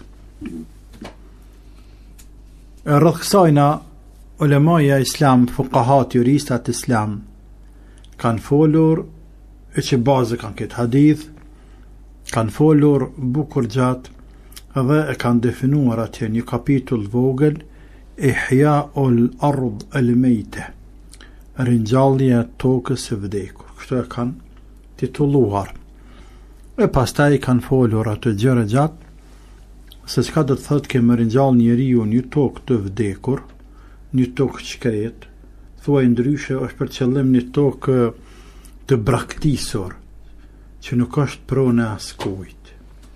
Speaker 2: Rreth kësajna ulemaja islam, fuqahat, juristat islam kanë folur e që bazë kanë këtë hadith, kanë folur bukur gjatë dhe e kanë definuar atje një kapitull vogël, Ihya'ul ard al-mayta, ringjallja e tokës së vdekur. Kështu e kanë titulluar. E pastaj kanë folur atë gjëra gjatë se çka do të thotë që më ringjall njeriu një tokë të vdekur, një tokë shkret, thuaj ndryshe është për qëllim një tokë të braktisur, që nuk është pronë askujt.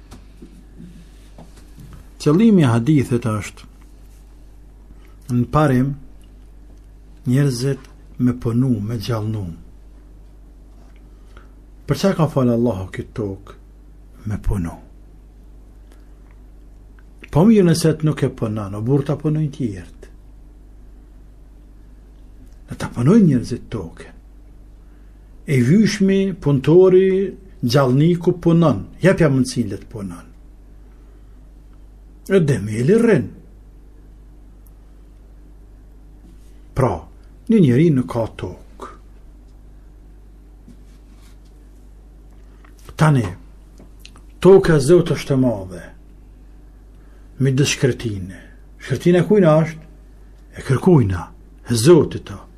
Speaker 2: Qëllimi i hadithit është në parim njerëzit me punu, me gjallnu. Për çka ka falë Allahu këtë tokë? Me punu. Po mirë nëse nuk e punon, o burë ta punojnë tjertë. Në ta punojnë njerëzit tokën. E vyshmi, punëtori, gjallniku punon, jepja mundësinë le të punon. E demeli rrin. Pra, një njeri nuk ka tokë. Tani, toka e Zotit është e madhe, me dë shkretine. Shkretine kujna është? E kërkujna, e Zotit ta.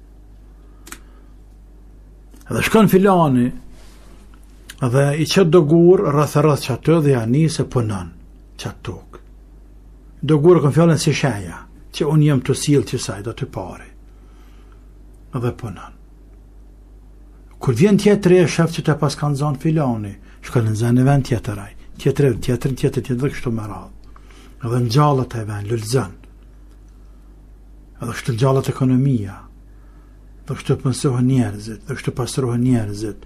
Speaker 2: Edhe shkon filani, dhe i qëtë do gurë rrëth rrëth që atë dhe janë se punon qatë tokë. Do gurë kën fjallën si sheja, që unë jem të silë që saj do të pare. Dhe punon. Kur vjen tjetër e shef që të pas kanë zonë filani, shkallën zënë e vend tjetëraj, tjetër, tjetër, tjetër, tjetër, dhe kështu më radhë. Edhe në gjallët e vend, lëllëzën. Edhe kështu gjallët ekonomia, dhe kështu pënsohën njerëzit, dhe kështu pasrohën njerëzit.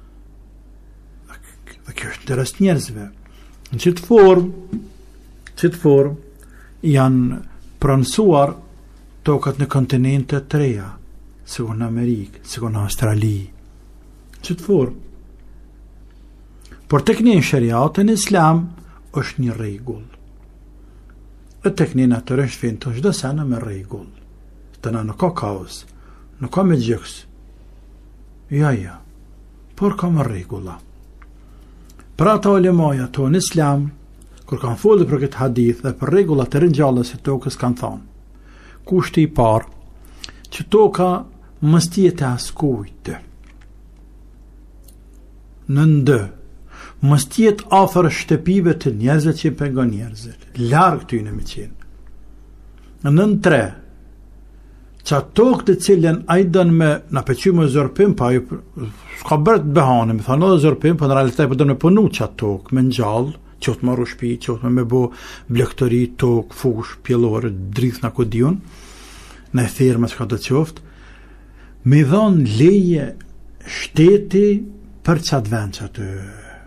Speaker 2: Dhe kjo është interes njerëzve. Në qëtë formë, qëtë formë, janë pranësuar tokat në kontinente të reja, sikur në Amerikë, sikur në Australi. Qëtë formë. Por tek një shariatën islam është një rregull. E tek një natyrën shfin të çdo sene me rregull. Të na nuk ka kaos, nuk ka me gjëks. Ja, ja. Por ka me rregulla. Pra ata ulemaja tonë islam, kur kanë folur për këtë hadith dhe për rregullat e ringjalljes së tokës, kanë thënë: kushti i parë, që toka mos të jetë askujt. në ndë, mos tjetë afër shtëpive të njerëzve që pengon njerëzit, larg tyne me qenë. Në në tre, që tokë të cilën a i dënë me në peqy me zërpim, pa ju s'ka bërë të behane, me thano dhe zërpim, për në realitet për dënë me punu që tokë, me njallë, që të marru shpi, që të me bo blektori, tokë, fush, pjellore, drith në kodion, në e thirë që ka të qoftë, me dhonë leje shteti për qatë vend që të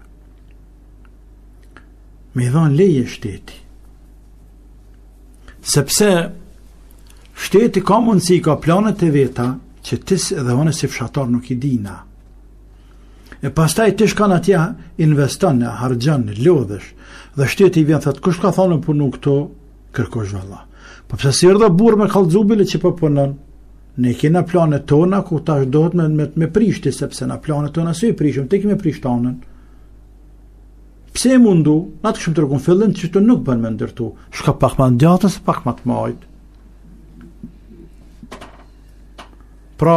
Speaker 2: me dhonë leje shteti. Sepse shteti ka mundësi, ka planet e veta, që tis edhe one si fshatar nuk i dina. E pastaj ti shkan atje investon, harxhon, lodhesh, dhe shteti vjen thot, kush ka thonë punu këto, kërkosh valla. Po pse si erdha burr me kallxubile që po punon? Ne kena planet tona ku tash dohet me me, me prishti, sepse na planet tona si i prishëm, tek me prishtanën. Pse mundu, na të këshëm të rëgun fillin që të nuk bën me ndërtu, shka pak ma ndjatës, pak ma të majt. Pra,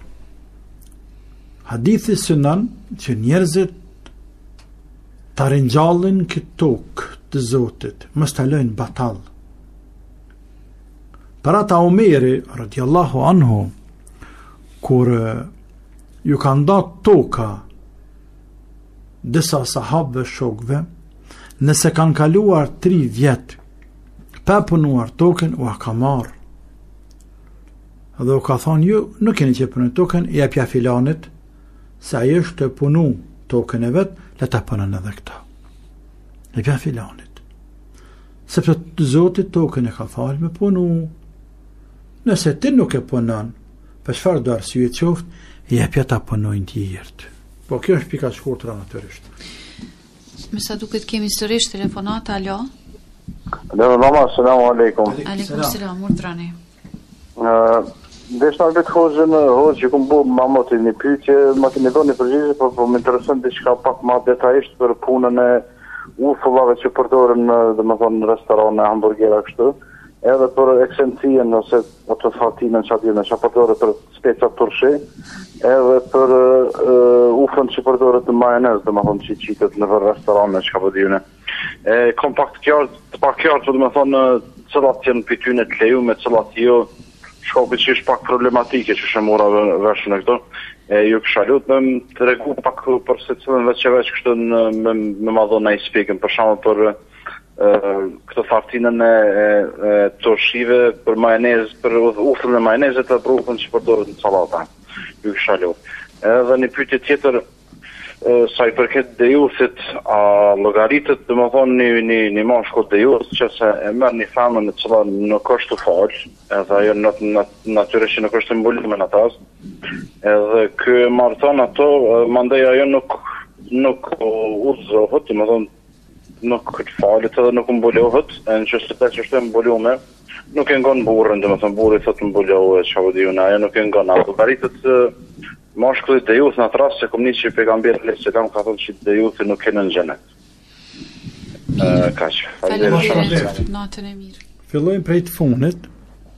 Speaker 2: hadithi sënën që njerëzit të rinjallin këtë tokë të Zotit, mës të lojnë batal. Për ata Omeri, radiallahu anhu, kur ju ka ndat toka disa sahabëve shokve, nëse kanë kaluar tri vjetë, pa punuar token, u a ka marë. Dhe u ka thonë, ju nuk keni që punu token, i apja filanit, se aje është të punu token e vetë, le ta punën edhe këta. I apja filanit. Sepse të Zotit token e ka falë me punu. Nëse ti nuk e punon, për çfarë do arsye qoftë, i apja ta punojnë tjertë. Po kjo është pika shkurtra natyrisht.
Speaker 1: Me sa duket kemi sërish telefonata, alo?
Speaker 4: Alo, mama, selamu alaikum.
Speaker 1: Aleikum selam, urdhrani.
Speaker 4: Deshta vetë hozën, hozë që kumë bu mama të një pyetje, ma keni dhënë një përgjigje, po po më intereson diçka pak më detajisht për punën e ufullave që përdoren në, domethënë, në restorane, hamburgera kështu. Edhe për eksencien ose ato fatinën që aty në që përdoret për speca turshi, edhe për uh, ufën që përdoret në majonez, dhe më thonë që qitet në vërë restorane që ka përdjune. Kom pak të kjartë, të pak kjartë, dhe më thonë, cëllat janë për tyne të leju, me cëllat jo, shkopit që është pak problematike që shë mora vërshën e këto. E, ju kësha lut me më të regu pak për se cilën veç e veç kështu në, me, me madhona i spekin, për shamë për Uh, këtë fartinën e, e, e torshive për majonez, për ufën e majonezit dhe për ufën që përdoret në salata. Ju kësha lut. Edhe një pyetje tjetër, uh, sa i përket dejuthit, a llogaritët, dhe më thonë një, një, një mashkull dejuth që se e merr një femën e cila nuk është të falë, edhe ajo në natyrisht që nuk është të mbulimin atas, edhe ky marton ato, mandej ajo nuk nuk udhëzohet, dhe më thonë nuk këtë falit edhe nuk mbulohet, e në që së të që është mbulume, nuk e ngon burën, dhe më thëmë burë i thëtë mbulohet, që avë dhjuna, ajo nuk e ngon ato. Garitët mashkullit dhe juth në atë rast, që kom një që i pejgamber e që kam ka thëtë që dhe juthi nuk e në në gjenet. Kaqë.
Speaker 1: Faleminderit, natën e mirë.
Speaker 2: Fillojmë prej të funit,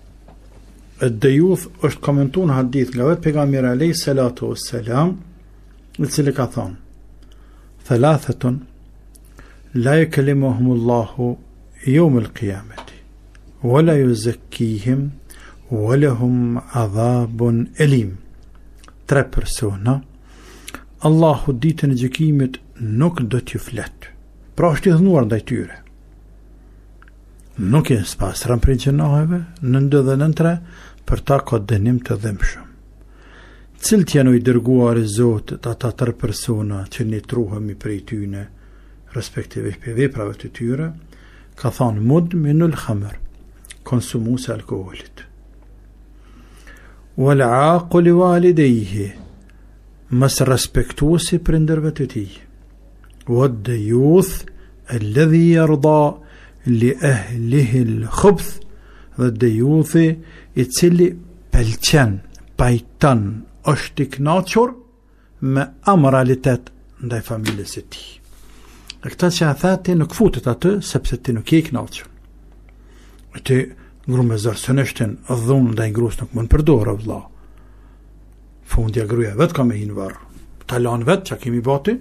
Speaker 2: dhe juth është komentu në hadith nga vetë pejgamber alej salatu wassalam, në cili ka thonë, thalathetun, لا يكلمهم الله يوم القيامة ولا يزكيهم ولهم عذاب أليم. Tre persona Allahu ditën e gjykimit nuk do t'ju flet. Pra është i dhënuar ndaj tyre. Nuk e spasran prej gjunaheve, në ndë dhe në tre, për ta ka dënim të dhëmshëm. Cilët janë i dërguar i Zotit ata tre persona që ne truhemi prej tyne, respektive për veprave të tyre, ka thonë mudminul khamr, konsumus e alkoholit. Wal aqu li walidayhi, mos respektuesi prindërve të tij. Wad dayuth alladhi yarda li ahlihi al-khubth, dhe dayuthi i cili pëlqen, pajton, është i kënaqur me amoralitet ndaj familjes së tij. E këta që a tha ti nuk futet atë, sepse ti nuk je i kënaqur. E ti ngru me zërsënështin dhunë dhe ngrus nuk mund përdorë, vëlla. Fundja gruja vetë ka me hinë varë. talon vet që kemi bati.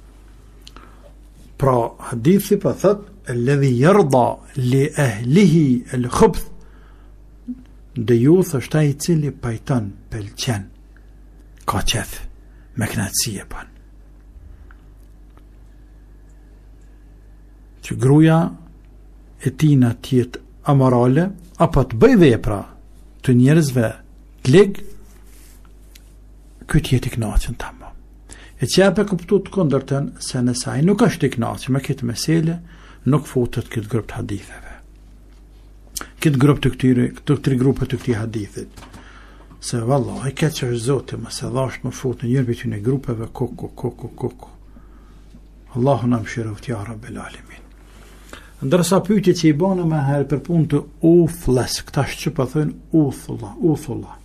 Speaker 2: Pra hadithi pa thot alladhi yarda li ahlihi al-khubth, dejuth është ai i cili pajton, pëlqen, ka qef, me knatësi e pan. Që gruaja e tina tjetë amorale, apo të bëj vepra të njerëzve të lig, këtë jetë i knaqën tamam. E që e pe kuptu të kundërtën se nësaj nuk është i knaqën me këtë mesele, nuk futët këtë grup të haditheve. Këtë grup të këtyre, këtë këtyre grupët të këti hadithit. Se vallahi, këtë që është zote, më se dhashtë më futë në njërë për të në grupeve, koko, koko, koko. Allahu në më shirëvt, ja Rabbel Alemin. Ndërsa pyetje që i banë me herë për punë të ufles, këta shtë që për thënë uthulla, uthulla.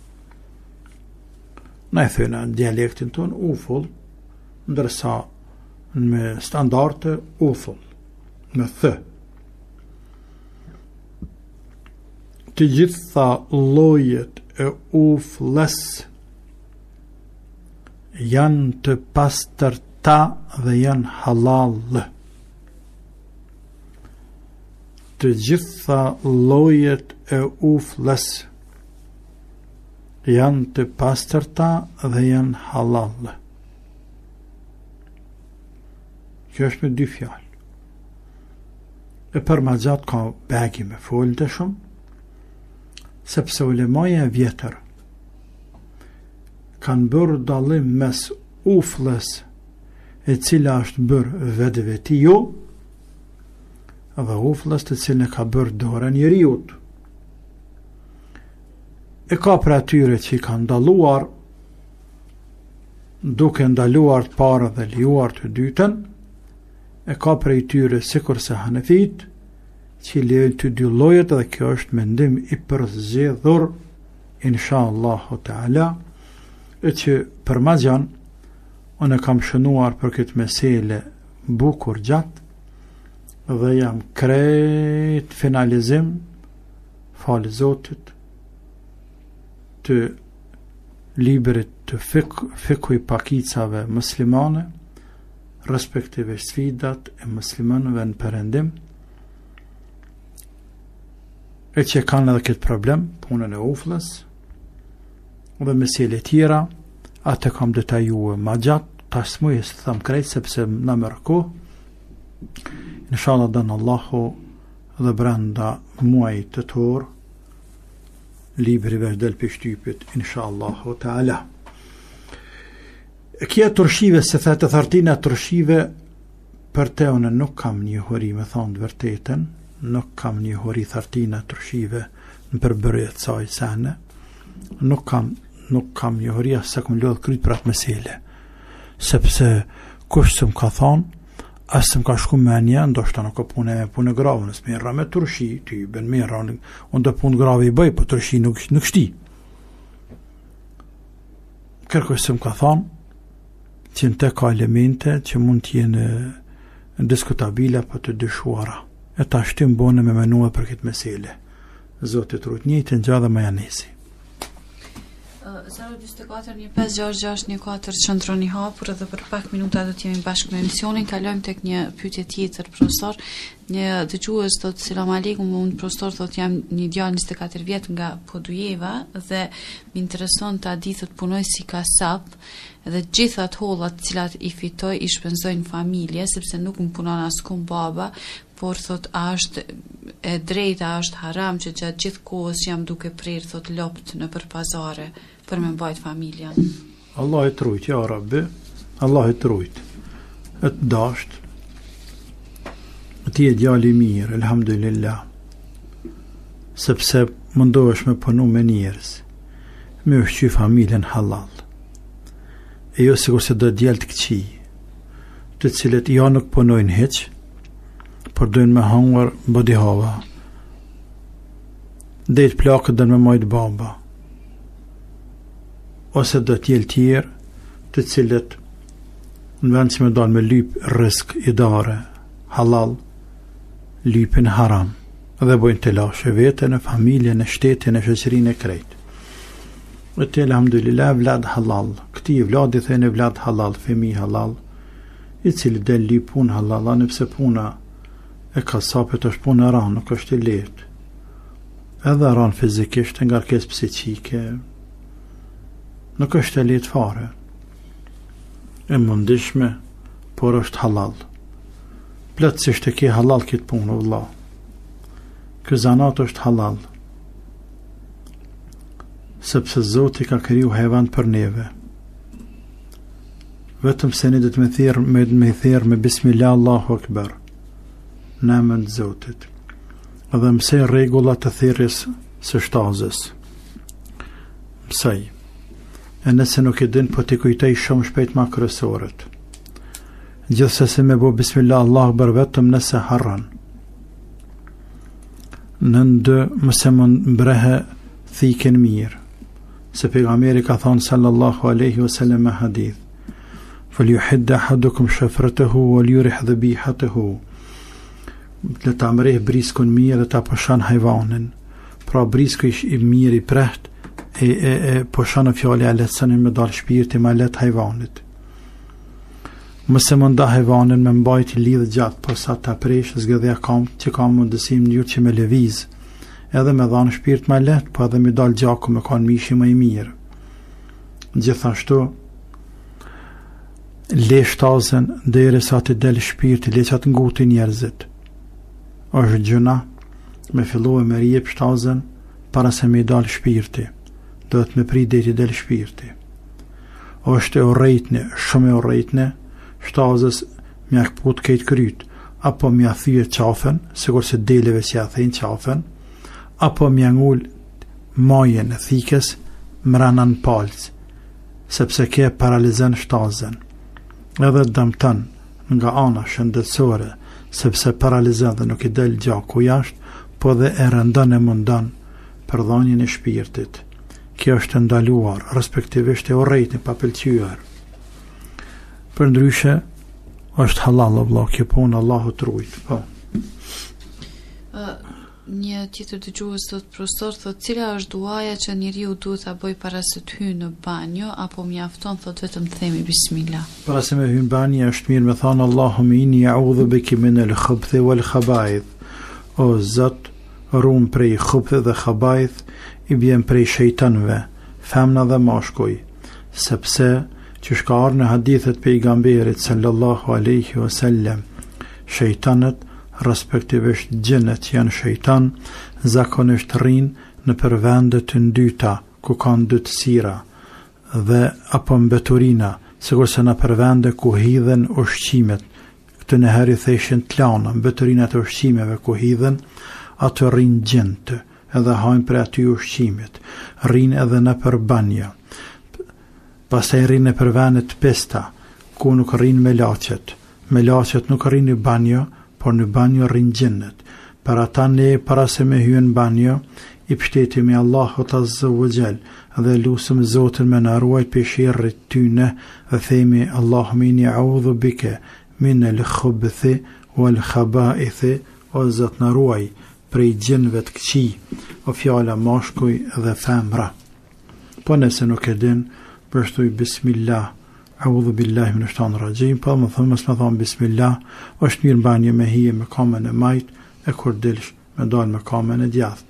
Speaker 2: Ne thënë në dialektin tonë ufull, ndërsa me standarte uthull, me thë. Të gjitha llojet e ufles janë të pastërta dhe janë halal. Të gjitha llojet e ufles janë të pastërta dhe janë halal. Kjo është me dy fjalë. E për ma gjatë ka begi me folë të shumë, sepse ulemaja e vjetër kanë bërë dallim mes ufles e cila është bërë vetë veti jo, dhe ufles të cilën e ka bërë dore njeriut. E ka për atyre që i ka ndaluar, duke ndaluar të parë dhe liuar të dytën, e ka për e tyre sikur se Hanefit, që i lejnë të dy llojet, dhe kjo është mendim i përzgjedhur inshallahu taala, e që për ma gjanë unë e kam shënuar për këtë mesele bukur gjatë, dhe jam krejt finalizim falë Zotit të librit të fik, fiku i pakicave muslimane, respektive sfidat e muslimanëve në perëndim, e që kanë edhe këtë problem, punën e uflës, dhe mesele tjera, atë kam detajue ma gjatë, tash s'muj e së thëmë krejt, sepse në mërko, inshallah dënë Allahu dhe brenda muaj të torë, libri veç del për shtypit, inshallahu ta'ala. Kja tërshive, se thete thërtina tërshive, për te unë nuk kam një hori, me thonë të vërtetën, nuk kam një hori thërtina tërshive në përbërjet saj sene, nuk kam, nuk kam një hori asë se kom lodhë kryt për atë mesele, sepse kush se më ka thonë, asë më ka shku me një, ndoshta nuk ka punë e punë e gravë, nësë me nra me tërshi, ty ben me nra, unë dhe punë grave i bëj, po tërshi nuk, nuk shti. Kërkush se më ka thonë, që në te ka elemente që mund t'jene diskutabile për të dyshuara. E ta shtim bone me menua për këtë mesele. Zotit rrut njëjtë në gjadhe më janesi.
Speaker 1: zero dy katër një pesë gjashtë gjashtë një katër qëndroni hapur, edhe për pak minuta do t'jemi bashkë me emisionin. Kalojmë tek një pyetje tjetër, profesor. Një dëgjues thotë selam aleikum, unë profesor thotë jam një djalë njëzet e katër vjet nga Podujeva dhe më intereson ta di thotë punoj si kasap dhe gjitha ato hollat të cilat i fitoj i shpenzojnë familje, sepse nuk më punon askund baba, por thot a është e drejta, a është haram që gjatë gjithë kohës jam duke prerë thot lopt në për pazare për me mbajt familjen.
Speaker 2: Allah e trujt, ja Rabbi, Allah e trujt, e të dasht, ti e djali mirë, elhamdulillah, sepse mundohesh me punu me njerëz, me ushqy familjen halal, e jo sikur se do djallë të këqi, të cilët ja nuk punojnë heq, por dojnë me hangër bodi hava, dhejt plakët dhe me majtë baba, ose do t'jel tjerë të cilët në vend që me dalë me lyp rësk i dare, halal, lypin haram, dhe bojnë të lashe vete në familje, në shtetin, në shëqërin e krejt. E të elhamdulillah vlad halal, këti kushti i vladit dhe në vlad halal, femi halal, i cili del li pun halal, nëpse puna e kasapet është punë e ranë, nuk është i lehtë. Edhe ranë fizikisht, ngarkesë psiqike, nuk është e lehtë fare. E mundishme, por është halal. Plotësisht e ke halal këtë punë, vëlla. Ky zanat është halal. Sepse Zoti ka kriju hayvan për neve. Vetëm se ne do të me thirr me me thirr me bismillah Allahu Akbar. Në emrin e Zotit. Edhe mësej rregullat të thirrjes së shtazës. Mësej. E nëse nuk e din, po t'i kujtoj shumë shpejt ma kryesorët. Gjithsesi me bo bismillah Allahu Akbar vetëm nëse harran. Në ndë mëse më mbrehe thiken mirë. Se pejgamberi ka thonë sallallahu aleyhi wasallam me hadith, فليحد أحدكم شفرته وليرح ذبيحته. Le ta mreh briskun mirë dhe ta poshan hajvanin. Pra brisku ish i mirë i preht e, e, e poshan e fjali a letësënin me dalë shpirti ma let hajvanit. Mëse më nda hajvanin me mbajt i lidhë gjatë, por sa ta presh zgëdhja kam që kam mundësim njërë që me leviz, edhe me dhanë shpirt ma let, po edhe me dalë gjaku me kanë mishi më i mirë. Gjithashtu, le shtazën deri sa të del shpirti, le që atë nguti njerëzit. Është gjëna me fillu e me rjep shtazën para se me i dal shpirti, do të me pri dhe të del shpirti. Është e urrejtne, shumë e urrejtne, shtazës mja këput kejt kryt, apo mja thyje qafen, sigur se deleve që ja thejnë qafen, apo mja ngull majen e thikes mrena në palc, sepse ke paralizën shtazën. Edhe dëmëtan nga ana shëndetësore, sepse paralizën dhe nuk i del gjaku jashtë, po dhe e rëndën e mundan për dhënien e shpirtit. Kjo është ndaluar, respektivisht e urrejtni pa pëlqyer. Për ndryshe, është halal o vlla, kjo punë Allahu të rujt. Po.
Speaker 1: Uh, një tjetër dëgjues thot profesor, thot cila është duaja që njeriu duhet ta bëj para se të hyjë në banjo, apo mjafton thot vetëm të themi bismillah.
Speaker 2: Para se me hyn në banjë është mirë me thënë Allahumma inni a'udhu bika min al-khubuthi wal khaba'ith. O Zot, ruam prej khubth dhe khaba'ith, i bjen prej shejtanëve, femna dhe mashkuj, sepse që shka arë në hadithet pejgamberit sallallahu aleyhi wasallam, shejtanët, respektivisht gjinët janë shejtan, zakonisht rrinë në përvende të ndyta, ku kanë dytësira, dhe apo mbeturina, sigur se në përvende ku hidhen ushqimet, këtë në heri theshin t'lana, mbeturinat e ushqimeve ku hidhen, atë rrinë gjinët, edhe hajnë për aty ushqimet, rrinë edhe në për banja, pastaj rrinë në për vendet pesta, ku nuk rrinë me lachet, me lachet nuk rrinë në banjo, por në banjo rrinë gjinët. Për ata ne, para se me hyën banjo, i pështetimi Allahut Azza wa Jall, dhe lusëm Zotin me në ruaj për shirrit tyne, dhe themi Allahumma inni a'udhu bika min al-khubuthi wal khaba'ithi, o Zot në ruaj prej gjinëve të këqi, o fjala mashkuj dhe femra. Po nëse nuk e din, përshtuj bismillah, a'udhu billahi minash shaitanir rajim, po më thëmë mësë më thëmë bismillah, është mirë banjë me hije me kamën e majt, e kur dilsh me dalë me kamën e djathtë.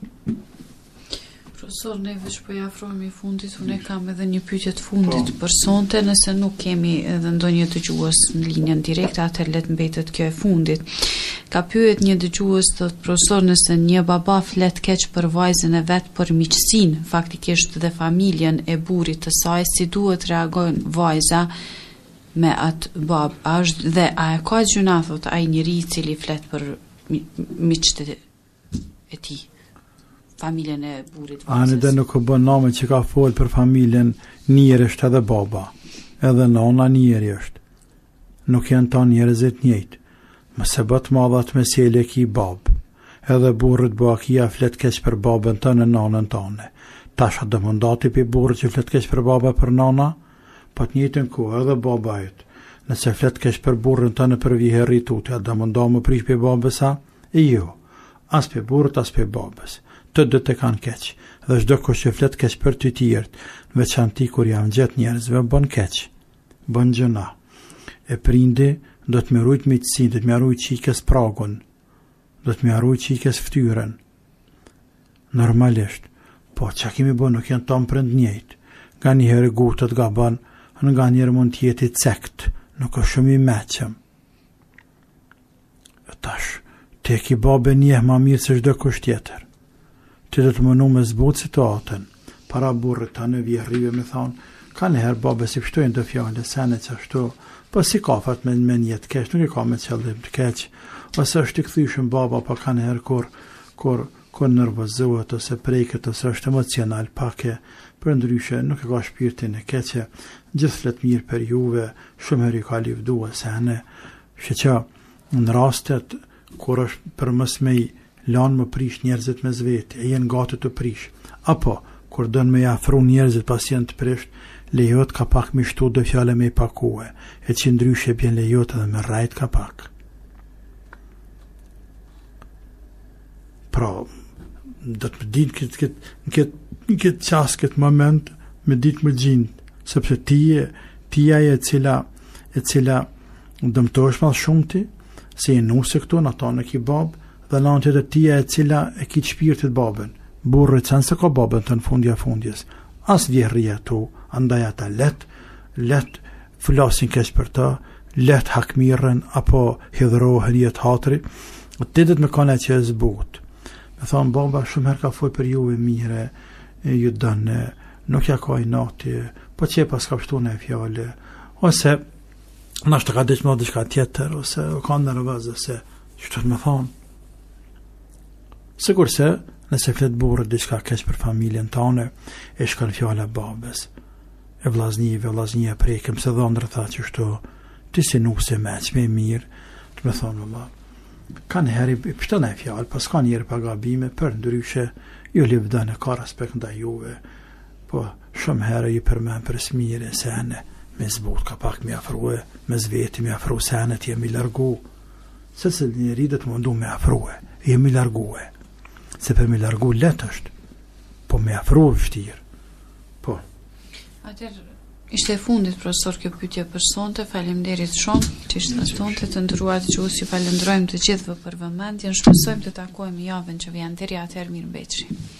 Speaker 1: Profesor, ne veç po i afrohemi fundit, unë kam edhe një pyetje të fundit po. Për sonte, nëse nuk kemi edhe ndonjë dëgjues në linjën direkte, atëherë le të mbetet kjo e fundit. Ka pyet një dëgjues, thot profesor, nëse një baba flet keq për vajzën e vet për miqësinë, faktikisht dhe familjen e burrit të saj, si duhet reagon vajza me atë bab, a është dhe a e ka gjuna, thot ai njeri i cili flet për miqtë e tij, familjen e burrit vajzës.
Speaker 2: Anë dhe nuk o bën name që ka fol për familjen, njëri është edhe baba, edhe nona njëri është. Nuk janë ta njerëzit njëjtë. Mëse bët madhat me sjele ki bab, edhe burrit bëakia flet keq për babën të në nanën tane. Tasha dhe mundati për burrit që flet keq për baba për nana, pa të njëjtën ku edhe babajt. Nëse flet keq për burrin të në për viherri tutja, dhe munda më prish për babësa, e jo, as për burrit, as për babës. të do të kanë keq. Dhe çdo kush që flet keq për të tjerët, veçanti kur janë gjatë njerëzve, bën keq. Bën gjëna. E prindi do të më rujt miqësinë, do të më rujt çikës pragun, do të më rujt çikës fytyrën. Normalisht. Po çka kemi bën nuk janë tonë prend njëjtë. Nga një herë gutët gaban, nga njërë mund tjeti cekt, nuk është shumë i meqëm. Tash, te ki babe njeh ma mirë se çdo kush tjetër. Ti do të mënu me zbut situatën, para burrët ta në vjerrive me thonë, ka në herë babe si pështojnë do fjallë, sene që ashtu, po si kafat me, me njetë keq, nuk i ka me qëllim të keq, ose është i këthyshën baba, po ka në herë kur, kur, kur nervozohet, ose preket, ose është emocional pake, për ndryshe nuk e ka shpirtin e keqe, gjithë flet mirë për juve, shumë herë i ka livdua sene, që që në rastet kur është për mës me i lanë më prish njerëzit me zveti, e jenë gati të prish, apo kur dënë me i afru njerëzit pas jenë të prisht, lejot ka pak me shtu dhe fjale me i pakue, e që ndryshe bjen lejot edhe me rajt ka pak. Pra, do të më dinë këtë këtë këtë në këtë qasë, këtë moment, me ditë më gjindë, sepse tije, tija e cila, e cila dëmtosh ma shumëti, se e nuse këtu, në ta në ki babë, dhe në të të tija e cila e ki të shpirtit babën, burë të se ka babën të në fundja fundjes, as vjerrija tu, andaj ata let, let flasin kesh për ta, let hakmirën, apo hidhrohen jetë hatri, të të me kone që e zbut. Me thonë, baba shumë her ka fuj për ju e mire, e ju dënë, nuk ja ka i nati, po që e pas ka pështu në e fjale, ose nështë të ka deqë më dëshka tjetër, ose o ka në rëvëzë, ose që të të me thonë. Sigur se, nëse fletë burë dëshka keq për familjen tane, e shkan fjale babes, e vlaznive, vlaznije prekem, se dhëndrë tha që shtu, ti si nuk se meq, me mirë, të me thonë, vëlla, ka në heri, pështën e fjallë, pas ka njerë pagabime, për ndryshe, ju livdën e ka respekt nda juve, po shumë herë ju përmen për smire, sene, me zbut ka pak me afrue, me zveti me afru sene, ti jemi largu, se se njeri dhe të mundu me afrue, jemi largue, se për me largu let është, po me afru vështirë, po.
Speaker 1: Atër, ishte e fundit, profesor, kjo pyetje për sonte. Faleminderit shumë që ishte sonte, të ndëruar dëgjues, ju falenderojmë të gjithëve për vëmendjen. Shpresojmë të takojmë javën që vjen. Deri atëherë, mirëmbëjtje.